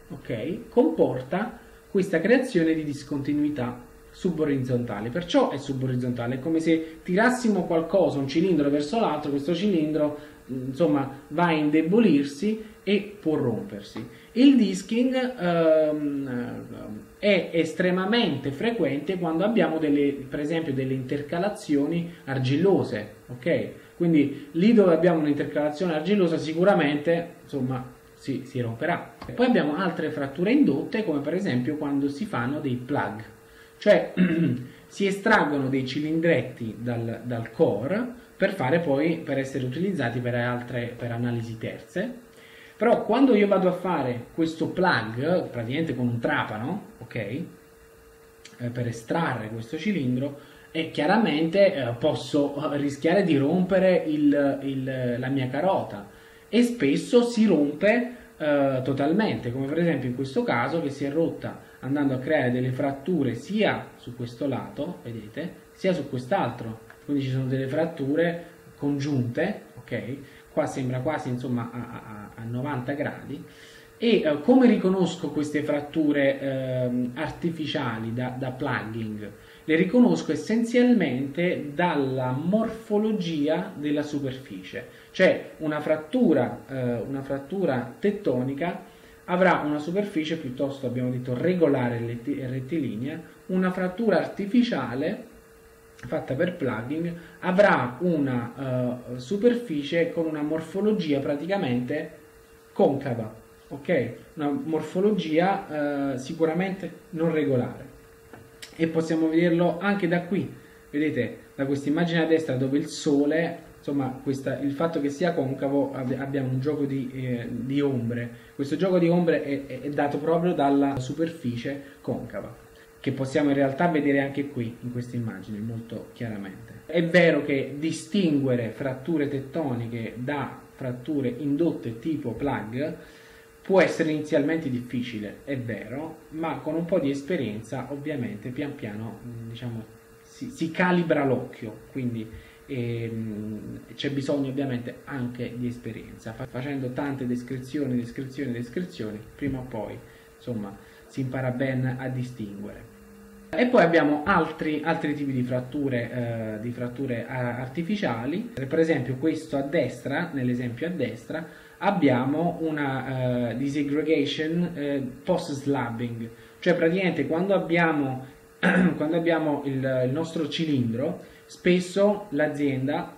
Speaker 1: ok, comporta questa creazione di discontinuità suborizzontale, perciò è suborizzontale, è come se tirassimo qualcosa, un cilindro verso l'altro, questo cilindro insomma va a indebolirsi e può rompersi. Il disking ehm, è estremamente frequente quando abbiamo delle, per esempio delle intercalazioni argillose, ok? Quindi lì dove abbiamo un'intercalazione argillosa sicuramente insomma Si, si romperà. E poi abbiamo altre fratture indotte, come per esempio quando si fanno dei plug, cioè si estraggono dei cilindretti dal, dal core per fare poi per essere utilizzati per altre per analisi terze. Però quando io vado a fare questo plug praticamente con un trapano, ok, eh, per estrarre questo cilindro, e chiaramente eh, posso rischiare di rompere il, il, la mia carota. E spesso si rompe eh, totalmente, come per esempio in questo caso che si è rotta andando a creare delle fratture sia su questo lato, vedete, sia su quest'altro, quindi ci sono delle fratture congiunte, ok? Qua sembra quasi insomma a, a, a novanta gradi. E eh, come riconosco queste fratture eh, artificiali da, da plugging? Le riconosco essenzialmente dalla morfologia della superficie, cioè una frattura, eh, una frattura tettonica avrà una superficie piuttosto, abbiamo detto, regolare e rettilinea, una frattura artificiale fatta per plugging avrà una uh, superficie con una morfologia praticamente concava, ok? Una morfologia uh, sicuramente non regolare. E possiamo vederlo anche da qui, vedete, da questa immagine a destra dove il sole, insomma questa, il fatto che sia concavo, abbiamo un gioco di, eh, di ombre. Questo gioco di ombre è, è dato proprio dalla superficie concava, che possiamo in realtà vedere anche qui in questa immagine molto chiaramente. È vero che distinguere fratture tettoniche da fratture indotte tipo plug può essere inizialmente difficile, è vero, ma con un po' di esperienza ovviamente pian piano diciamo, si, si calibra l'occhio, quindi ehm, c'è bisogno ovviamente anche di esperienza. Facendo tante descrizioni, descrizioni, descrizioni, prima o poi insomma si impara ben a distinguere. E poi abbiamo altri, altri tipi di fratture, eh, di fratture artificiali, per esempio questo a destra, nell'esempio a destra, abbiamo una uh, disaggregation uh, post-slabbing, cioè praticamente quando abbiamo, quando abbiamo il, il nostro cilindro, spesso l'azienda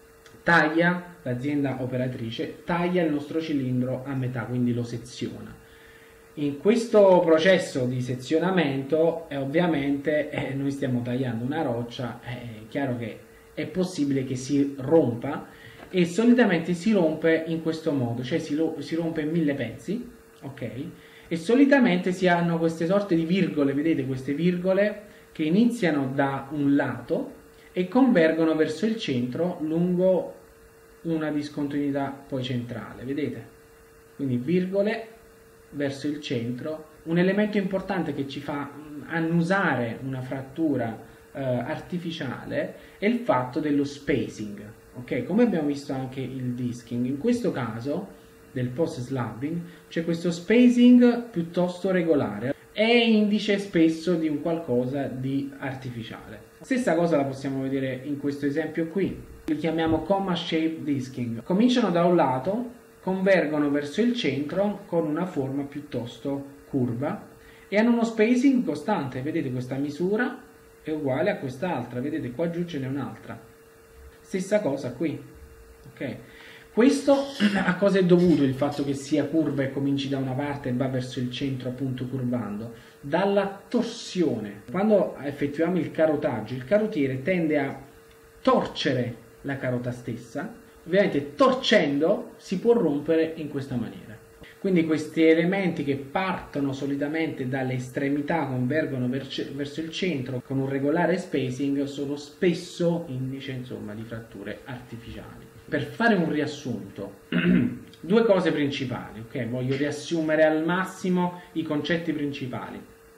Speaker 1: taglia, l'azienda operatrice taglia il nostro cilindro a metà, quindi lo seziona. In questo processo di sezionamento eh, ovviamente eh, noi stiamo tagliando una roccia, è chiaro che è possibile che si rompa e solitamente si rompe in questo modo, cioè si, si rompe in mille pezzi, ok? E solitamente si hanno queste sorte di virgole, vedete queste virgole che iniziano da un lato e convergono verso il centro lungo una discontinuità poi centrale, vedete? Quindi virgole verso il centro, un elemento importante che ci fa annusare una frattura eh, artificiale è il fatto dello spacing, ok? Come abbiamo visto anche il disking, in questo caso del post slabbing c'è questo spacing piuttosto regolare, è indice spesso di un qualcosa di artificiale. Stessa cosa la possiamo vedere in questo esempio qui, li chiamiamo comma shape disking. Cominciano da un lato, convergono verso il centro con una forma piuttosto curva e hanno uno spacing costante. Vedete, questa misura è uguale a quest'altra, vedete qua giù ce n'è un'altra, stessa cosa qui, ok? Questo a cosa è dovuto il fatto che sia curva e cominci da una parte e va verso il centro appunto curvando? Dalla torsione. Quando effettuiamo il carotaggio, il carotiere tende a torcere la carota stessa, ovviamente torcendo si può rompere in questa maniera. Quindi questi elementi che partono solitamente dalle estremità, convergono verso il centro con un regolare spacing, sono spesso indice, insomma, di fratture artificiali. Per fare un riassunto, due cose principali, ok? Voglio riassumere al massimo i concetti principali.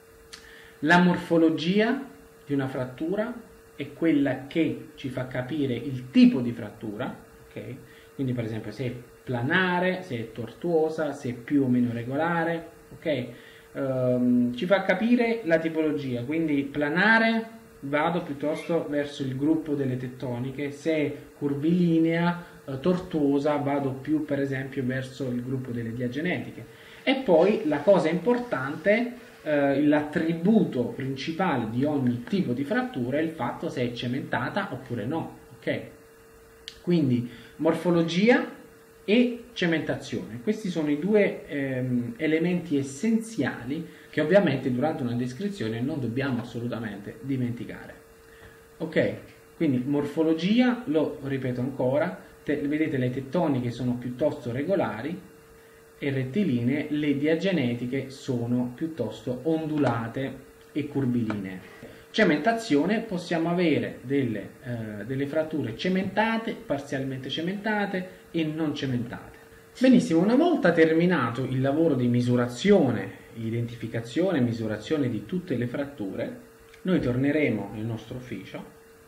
Speaker 1: La morfologia di una frattura è quella che ci fa capire il tipo di frattura, ok? Quindi per esempio se è planare, se è tortuosa, se è più o meno regolare, ok? Um, ci fa capire la tipologia, quindi planare vado piuttosto verso il gruppo delle tettoniche, se è curvilinea, eh, tortuosa vado più per esempio verso il gruppo delle diagenetiche. E poi la cosa importante, eh, l'attributo principale di ogni tipo di frattura è il fatto se è cementata oppure no, ok? Quindi morfologia e cementazione, questi sono i due ehm, elementi essenziali che ovviamente durante una descrizione non dobbiamo assolutamente dimenticare. Ok, quindi morfologia, lo ripeto ancora, te, vedete le tettoniche sono piuttosto regolari e rettilinee, le diagenetiche sono piuttosto ondulate e curvilinee. Cementazione, possiamo avere delle, eh, delle fratture cementate, parzialmente cementate e non cementate. Benissimo, una volta terminato il lavoro di misurazione, identificazione e misurazione di tutte le fratture, noi torneremo nel nostro ufficio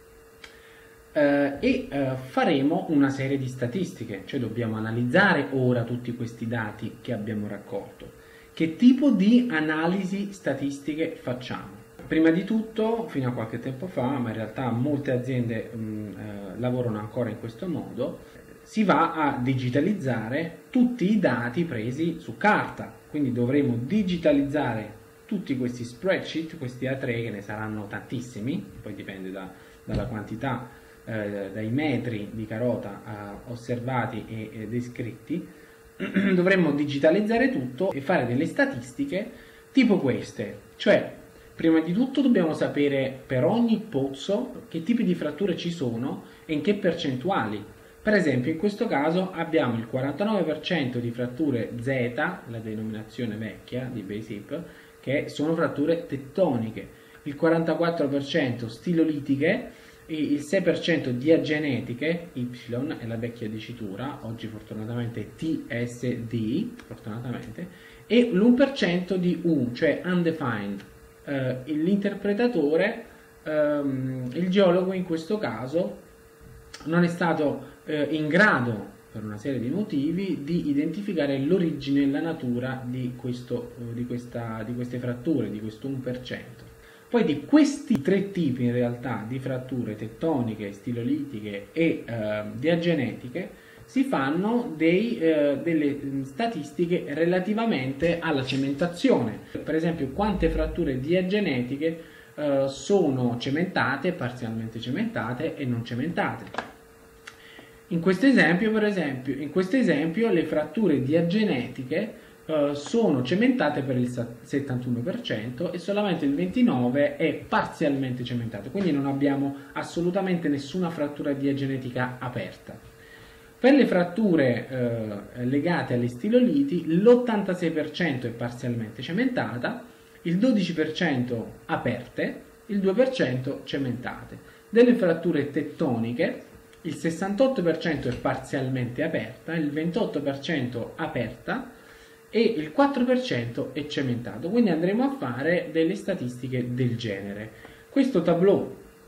Speaker 1: eh, e eh, faremo una serie di statistiche, cioè dobbiamo analizzare ora tutti questi dati che abbiamo raccolto. Che tipo di analisi statistiche facciamo? Prima di tutto, fino a qualche tempo fa, ma in realtà molte aziende mh, eh, lavorano ancora in questo modo, si va a digitalizzare tutti i dati presi su carta. Quindi dovremo digitalizzare tutti questi spreadsheet, questi A tre, che ne saranno tantissimi, poi dipende da, dalla quantità, eh, dai metri di carota eh, osservati e, e descritti. Dovremmo digitalizzare tutto e fare delle statistiche tipo queste, cioè prima di tutto dobbiamo sapere per ogni pozzo che tipi di fratture ci sono e in che percentuali. Per esempio in questo caso abbiamo il quarantanove per cento di fratture Z, la denominazione vecchia di BASIP, che sono fratture tettoniche, il quarantaquattro per cento stilolitiche, il sei per cento diagenetiche, Y è la vecchia dicitura, oggi fortunatamente T S D, fortunatamente, e l'uno per cento di U, cioè undefined. Uh, l'interpretatore, um, il geologo in questo caso, non è stato uh, in grado, per una serie di motivi, di identificare l'origine e la natura di, questo, uh, di, questa, di queste fratture, di questo uno per cento. Poi di questi tre tipi in realtà di fratture tettoniche, stilolitiche e uh, diagenetiche, si fanno dei, eh, delle statistiche relativamente alla cementazione. Per esempio, quante fratture diagenetiche eh, sono cementate, parzialmente cementate e non cementate. In questo esempio, per esempio, in questo esempio le fratture diagenetiche eh, sono cementate per il settantuno per cento e solamente il ventinove per cento è parzialmente cementato, quindi non abbiamo assolutamente nessuna frattura diagenetica aperta. Per le fratture eh, legate agli stiloliti l'ottantasei per cento è parzialmente cementata, il dodici per cento aperte, il due per cento cementate. Delle fratture tettoniche il sessantotto per cento è parzialmente aperta, il ventotto per cento aperta e il quattro per cento è cementato. Quindi andremo a fare delle statistiche del genere. Questo tableau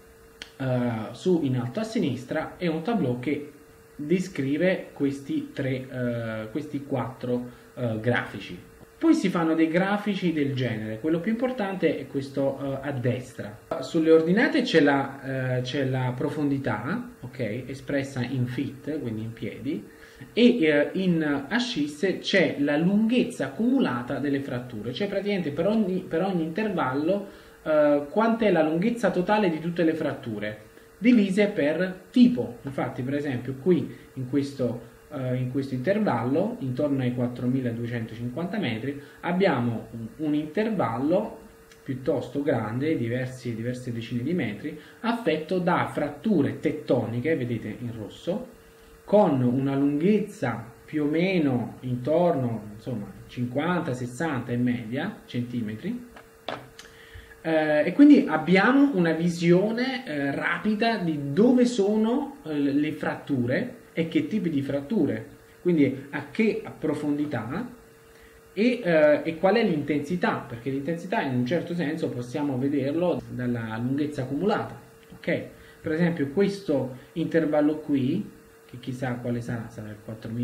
Speaker 1: uh, su in alto a sinistra è un tableau che descrive questi tre, uh, questi quattro uh, grafici. Poi si fanno dei grafici del genere, quello più importante è questo uh, a destra. Sulle ordinate c'è la, uh, c'è la profondità, ok, espressa in feet, quindi in piedi, e uh, in ascisse c'è la lunghezza accumulata delle fratture, cioè praticamente per ogni, per ogni intervallo uh, quant'è la lunghezza totale di tutte le fratture, divise per tipo. Infatti, per esempio, qui in questo, uh, in questo intervallo, intorno ai quattromiladuecentocinquanta metri, abbiamo un, un intervallo piuttosto grande, diversi, diverse decine di metri, affetto da fratture tettoniche, vedete in rosso, con una lunghezza più o meno intorno, insomma, cinquanta sessanta in media centimetri. Eh, e quindi abbiamo una visione eh, rapida di dove sono eh, le fratture e che tipi di fratture, quindi a che profondità e, eh, e qual è l'intensità, perché l'intensità in un certo senso possiamo vederlo dalla lunghezza accumulata. Ok? Per esempio questo intervallo qui, che chissà quale sarà, sarà il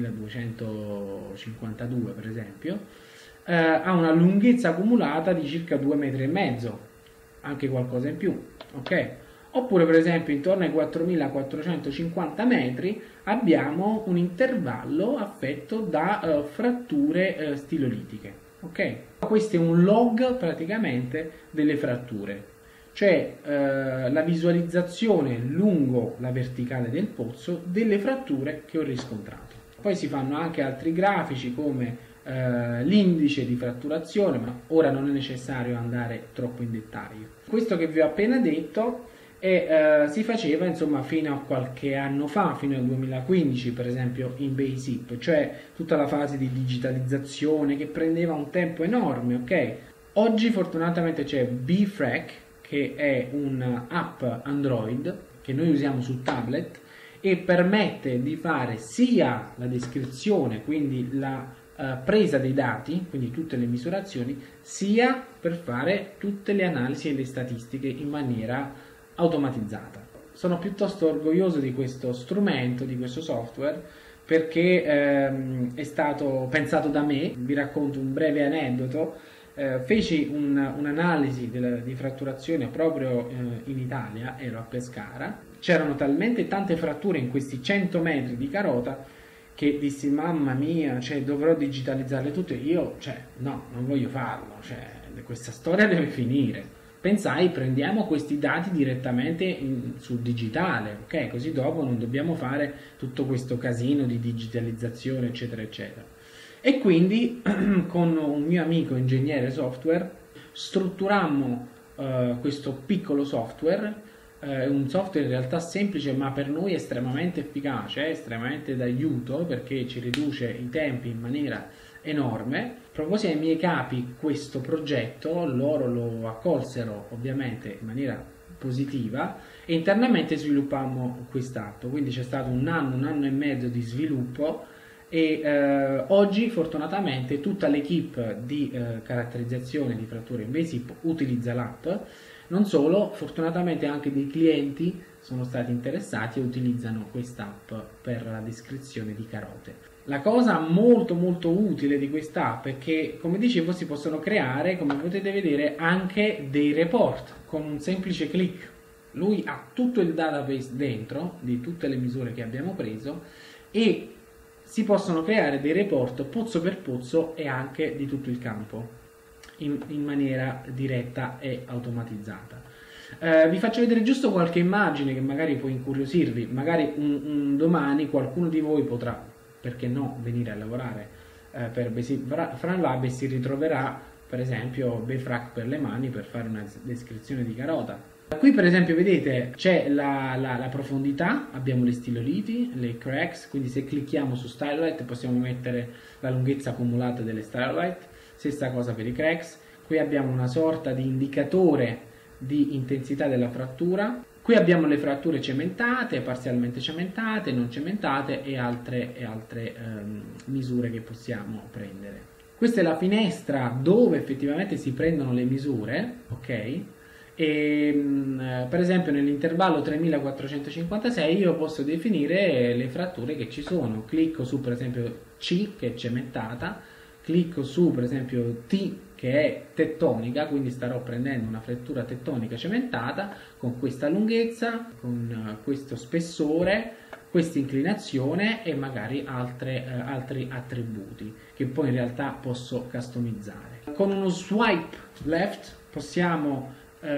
Speaker 1: quattromiladuecentocinquantadue per esempio, eh, ha una lunghezza accumulata di circa due metri e mezzo, anche qualcosa in più, ok? Oppure per esempio intorno ai quattromilaquattrocentocinquanta metri abbiamo un intervallo affetto da uh, fratture uh, stilolitiche, ok? Questo è un log praticamente delle fratture, cioè uh, la visualizzazione lungo la verticale del pozzo delle fratture che ho riscontrato. Poi si fanno anche altri grafici come Uh, l'indice di fratturazione, ma ora non è necessario andare troppo in dettaglio. Questo che vi ho appena detto è, uh, si faceva insomma fino a qualche anno fa, fino al duemilaquindici per esempio in BASIP, cioè tutta la fase di digitalizzazione che prendeva un tempo enorme, ok? Oggi fortunatamente c'è BFRAC, che è un'app Android che noi usiamo sul tablet e permette di fare sia la descrizione, quindi la Uh, presa dei dati, quindi tutte le misurazioni, sia per fare tutte le analisi e le statistiche in maniera automatizzata. Sono piuttosto orgoglioso di questo strumento, di questo software, perché ehm, è stato pensato da me. Vi racconto un breve aneddoto. Eh, feci un'analisi un di fratturazione proprio eh, in Italia, ero a Pescara, c'erano talmente tante fratture in questi cento metri di carota che dissi mamma mia, cioè dovrò digitalizzarle tutte. Io, cioè no, non voglio farlo, cioè questa storia deve finire. Pensai, prendiamo questi dati direttamente in, sul digitale, ok? Così dopo non dobbiamo fare tutto questo casino di digitalizzazione eccetera eccetera. E quindi con un mio amico ingegnere software strutturammo uh, questo piccolo software. È un software in realtà semplice, ma per noi estremamente efficace, estremamente d'aiuto, perché ci riduce i tempi in maniera enorme. Proposi ai miei capi questo progetto, loro lo accolsero ovviamente in maniera positiva e internamente sviluppammo quest'app. Quindi c'è stato un anno, un anno e mezzo di sviluppo e eh, oggi fortunatamente tutta l'equipe di eh, caratterizzazione di fratture in BASIP utilizza l'app. Non solo, fortunatamente anche dei clienti sono stati interessati e utilizzano quest'app per la descrizione di carote. La cosa molto molto utile di quest'app è che, come dicevo, si possono creare, come potete vedere, anche dei report con un semplice click. Lui ha tutto il database dentro di tutte le misure che abbiamo preso e si possono creare dei report pozzo per pozzo e anche di tutto il campo in, in maniera diretta e automatizzata. Eh, vi faccio vedere giusto qualche immagine che magari può incuriosirvi. Magari un, un domani qualcuno di voi potrà, perché no, venire a lavorare eh, per BASIP FranLab e si ritroverà per esempio BFRAC per le mani per fare una descrizione di carota. Qui per esempio vedete c'è la, la, la profondità, abbiamo le stiloliti, le cracks, quindi se clicchiamo su Stylolite possiamo mettere la lunghezza accumulata delle Stylolite, stessa cosa per i cracks. Qui abbiamo una sorta di indicatore di intensità della frattura. Qui abbiamo le fratture cementate, parzialmente cementate, non cementate e altre, e altre ehm, misure che possiamo prendere. Questa è la finestra dove effettivamente si prendono le misure, ok? E, mh, per esempio nell'intervallo tremilaquattrocentocinquantasei io posso definire le fratture che ci sono. Clicco su per esempio C, che è cementata, clicco su per esempio T, che è tettonica, quindi starò prendendo una frattura tettonica cementata con questa lunghezza, con questo spessore, questa inclinazione e magari altre, eh, altri attributi che poi in realtà posso customizzare. Con uno swipe left possiamo eh,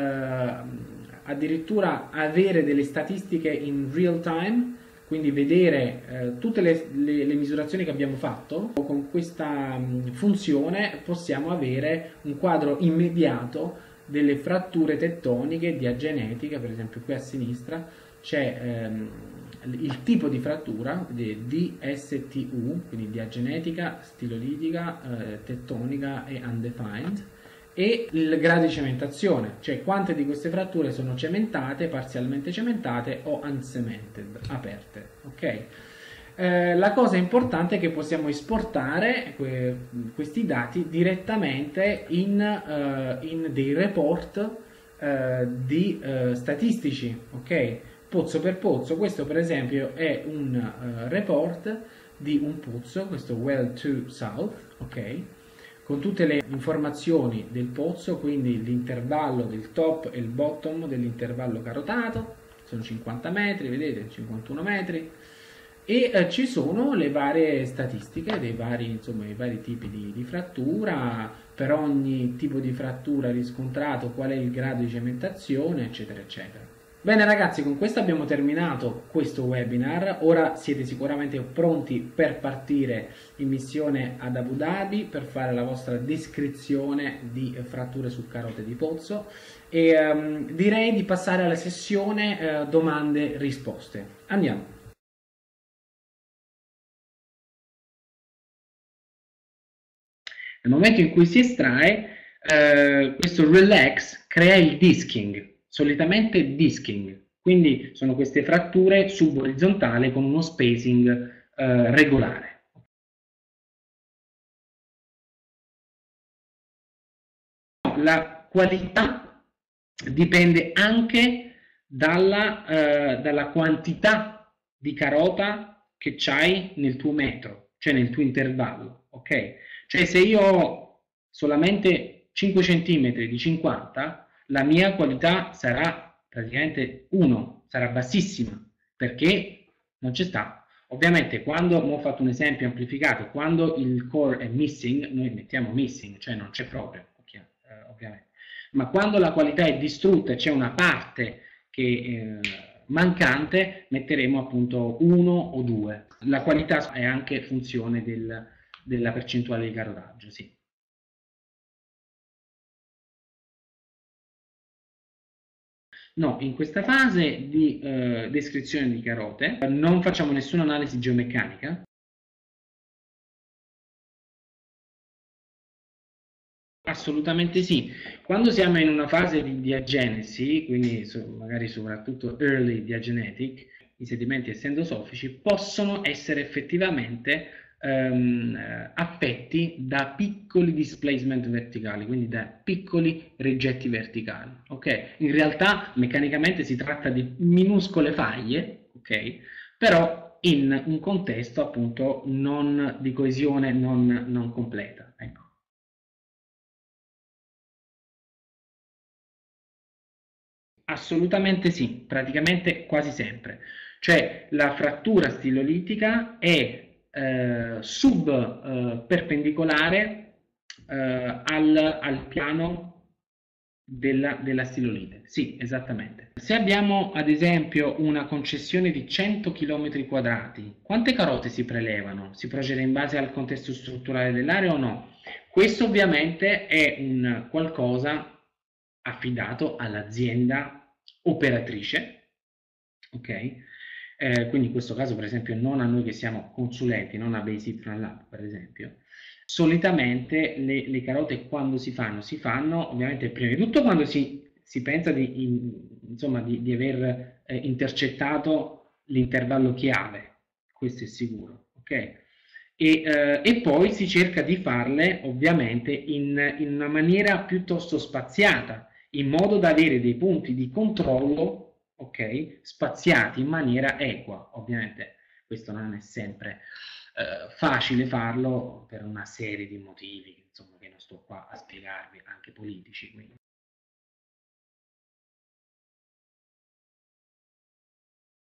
Speaker 1: addirittura avere delle statistiche in real time, quindi vedere eh, tutte le, le, le misurazioni che abbiamo fatto. Con questa mh, funzione possiamo avere un quadro immediato delle fratture tettoniche, diagenetica. Per esempio qui a sinistra c'è ehm, il tipo di frattura D S T U, quindi diagenetica, stilolitica, eh, tettonica e undefined, e il grado di cementazione, cioè quante di queste fratture sono cementate, parzialmente cementate o uncemented, aperte. Ok? Eh, la cosa importante è che possiamo esportare que questi dati direttamente in, uh, in dei report uh, di, uh, statistici, ok? Pozzo per pozzo. Questo per esempio è un uh, report di un pozzo, questo Well to South, ok? Con tutte le informazioni del pozzo, quindi l'intervallo del top e il bottom dell'intervallo carotato, sono cinquanta metri, vedete, cinquantuno metri, e eh, ci sono le varie statistiche dei vari, insomma, i vari tipi di, di frattura, per ogni tipo di frattura riscontrato qual è il grado di cementazione, eccetera, eccetera. Bene ragazzi, con questo abbiamo terminato questo webinar. Ora siete sicuramente pronti per partire in missione ad Abu Dhabi per fare la vostra descrizione di fratture su carote di pozzo e um, direi di passare alla sessione uh, domande-risposte. Andiamo. Nel momento in cui si estrae, uh, questo relax crea il disking. Solitamente disking, quindi sono queste fratture suborizzontali con uno spacing eh, regolare. La qualità dipende anche dalla, eh, dalla quantità di carota che c'hai nel tuo metro, cioè nel tuo intervallo, ok? Cioè se io ho solamente cinque centimetri di cinquanta, la mia qualità sarà praticamente uno, sarà bassissima, perché non c'è sta. Ovviamente quando, ho fatto un esempio amplificato, quando il core è missing, noi mettiamo missing, cioè non c'è proprio, ovviamente. Ma quando la qualità è distrutta e c'è una parte che eh, mancante, metteremo appunto uno o due. La qualità è anche funzione del, della percentuale di carotaggio, sì. No, in questa fase di eh, descrizione di carote non facciamo nessuna analisi geomeccanica. Assolutamente sì. Quando siamo in una fase di diagenesi, quindi magari soprattutto early diagenetic, i sedimenti essendo soffici possono essere effettivamente ehm, affetti da piccoli displacement verticali, quindi da piccoli rigetti verticali. Okay? In realtà meccanicamente si tratta di minuscole faglie, okay? Però in un contesto appunto non di coesione non, non completa. Ecco. Assolutamente sì, praticamente quasi sempre. Cioè la frattura stilolitica è eh, subperpendicolare eh, eh, al, al piano della, della stilolite. Sì, esattamente. Se abbiamo ad esempio una concessione di cento chilometri quadrati, quante carote si prelevano? Si procede in base al contesto strutturale dell'area o no? Questo ovviamente è un qualcosa affidato all'azienda operatrice, ok? Eh, quindi in questo caso per esempio non a noi che siamo consulenti, non a Basic Run Lab per esempio. Solitamente le, le carote quando si fanno? Si fanno ovviamente prima di tutto quando si, si pensa di, in, insomma, di, di aver eh, intercettato l'intervallo chiave, questo è sicuro, ok? E, eh, e poi si cerca di farle ovviamente in, in una maniera piuttosto spaziata, in modo da avere dei punti di controllo, ok, spaziati in maniera equa. Ovviamente questo non è sempre eh, facile farlo per una serie di motivi, insomma, che non sto qua a spiegarvi, anche politici. Quindi.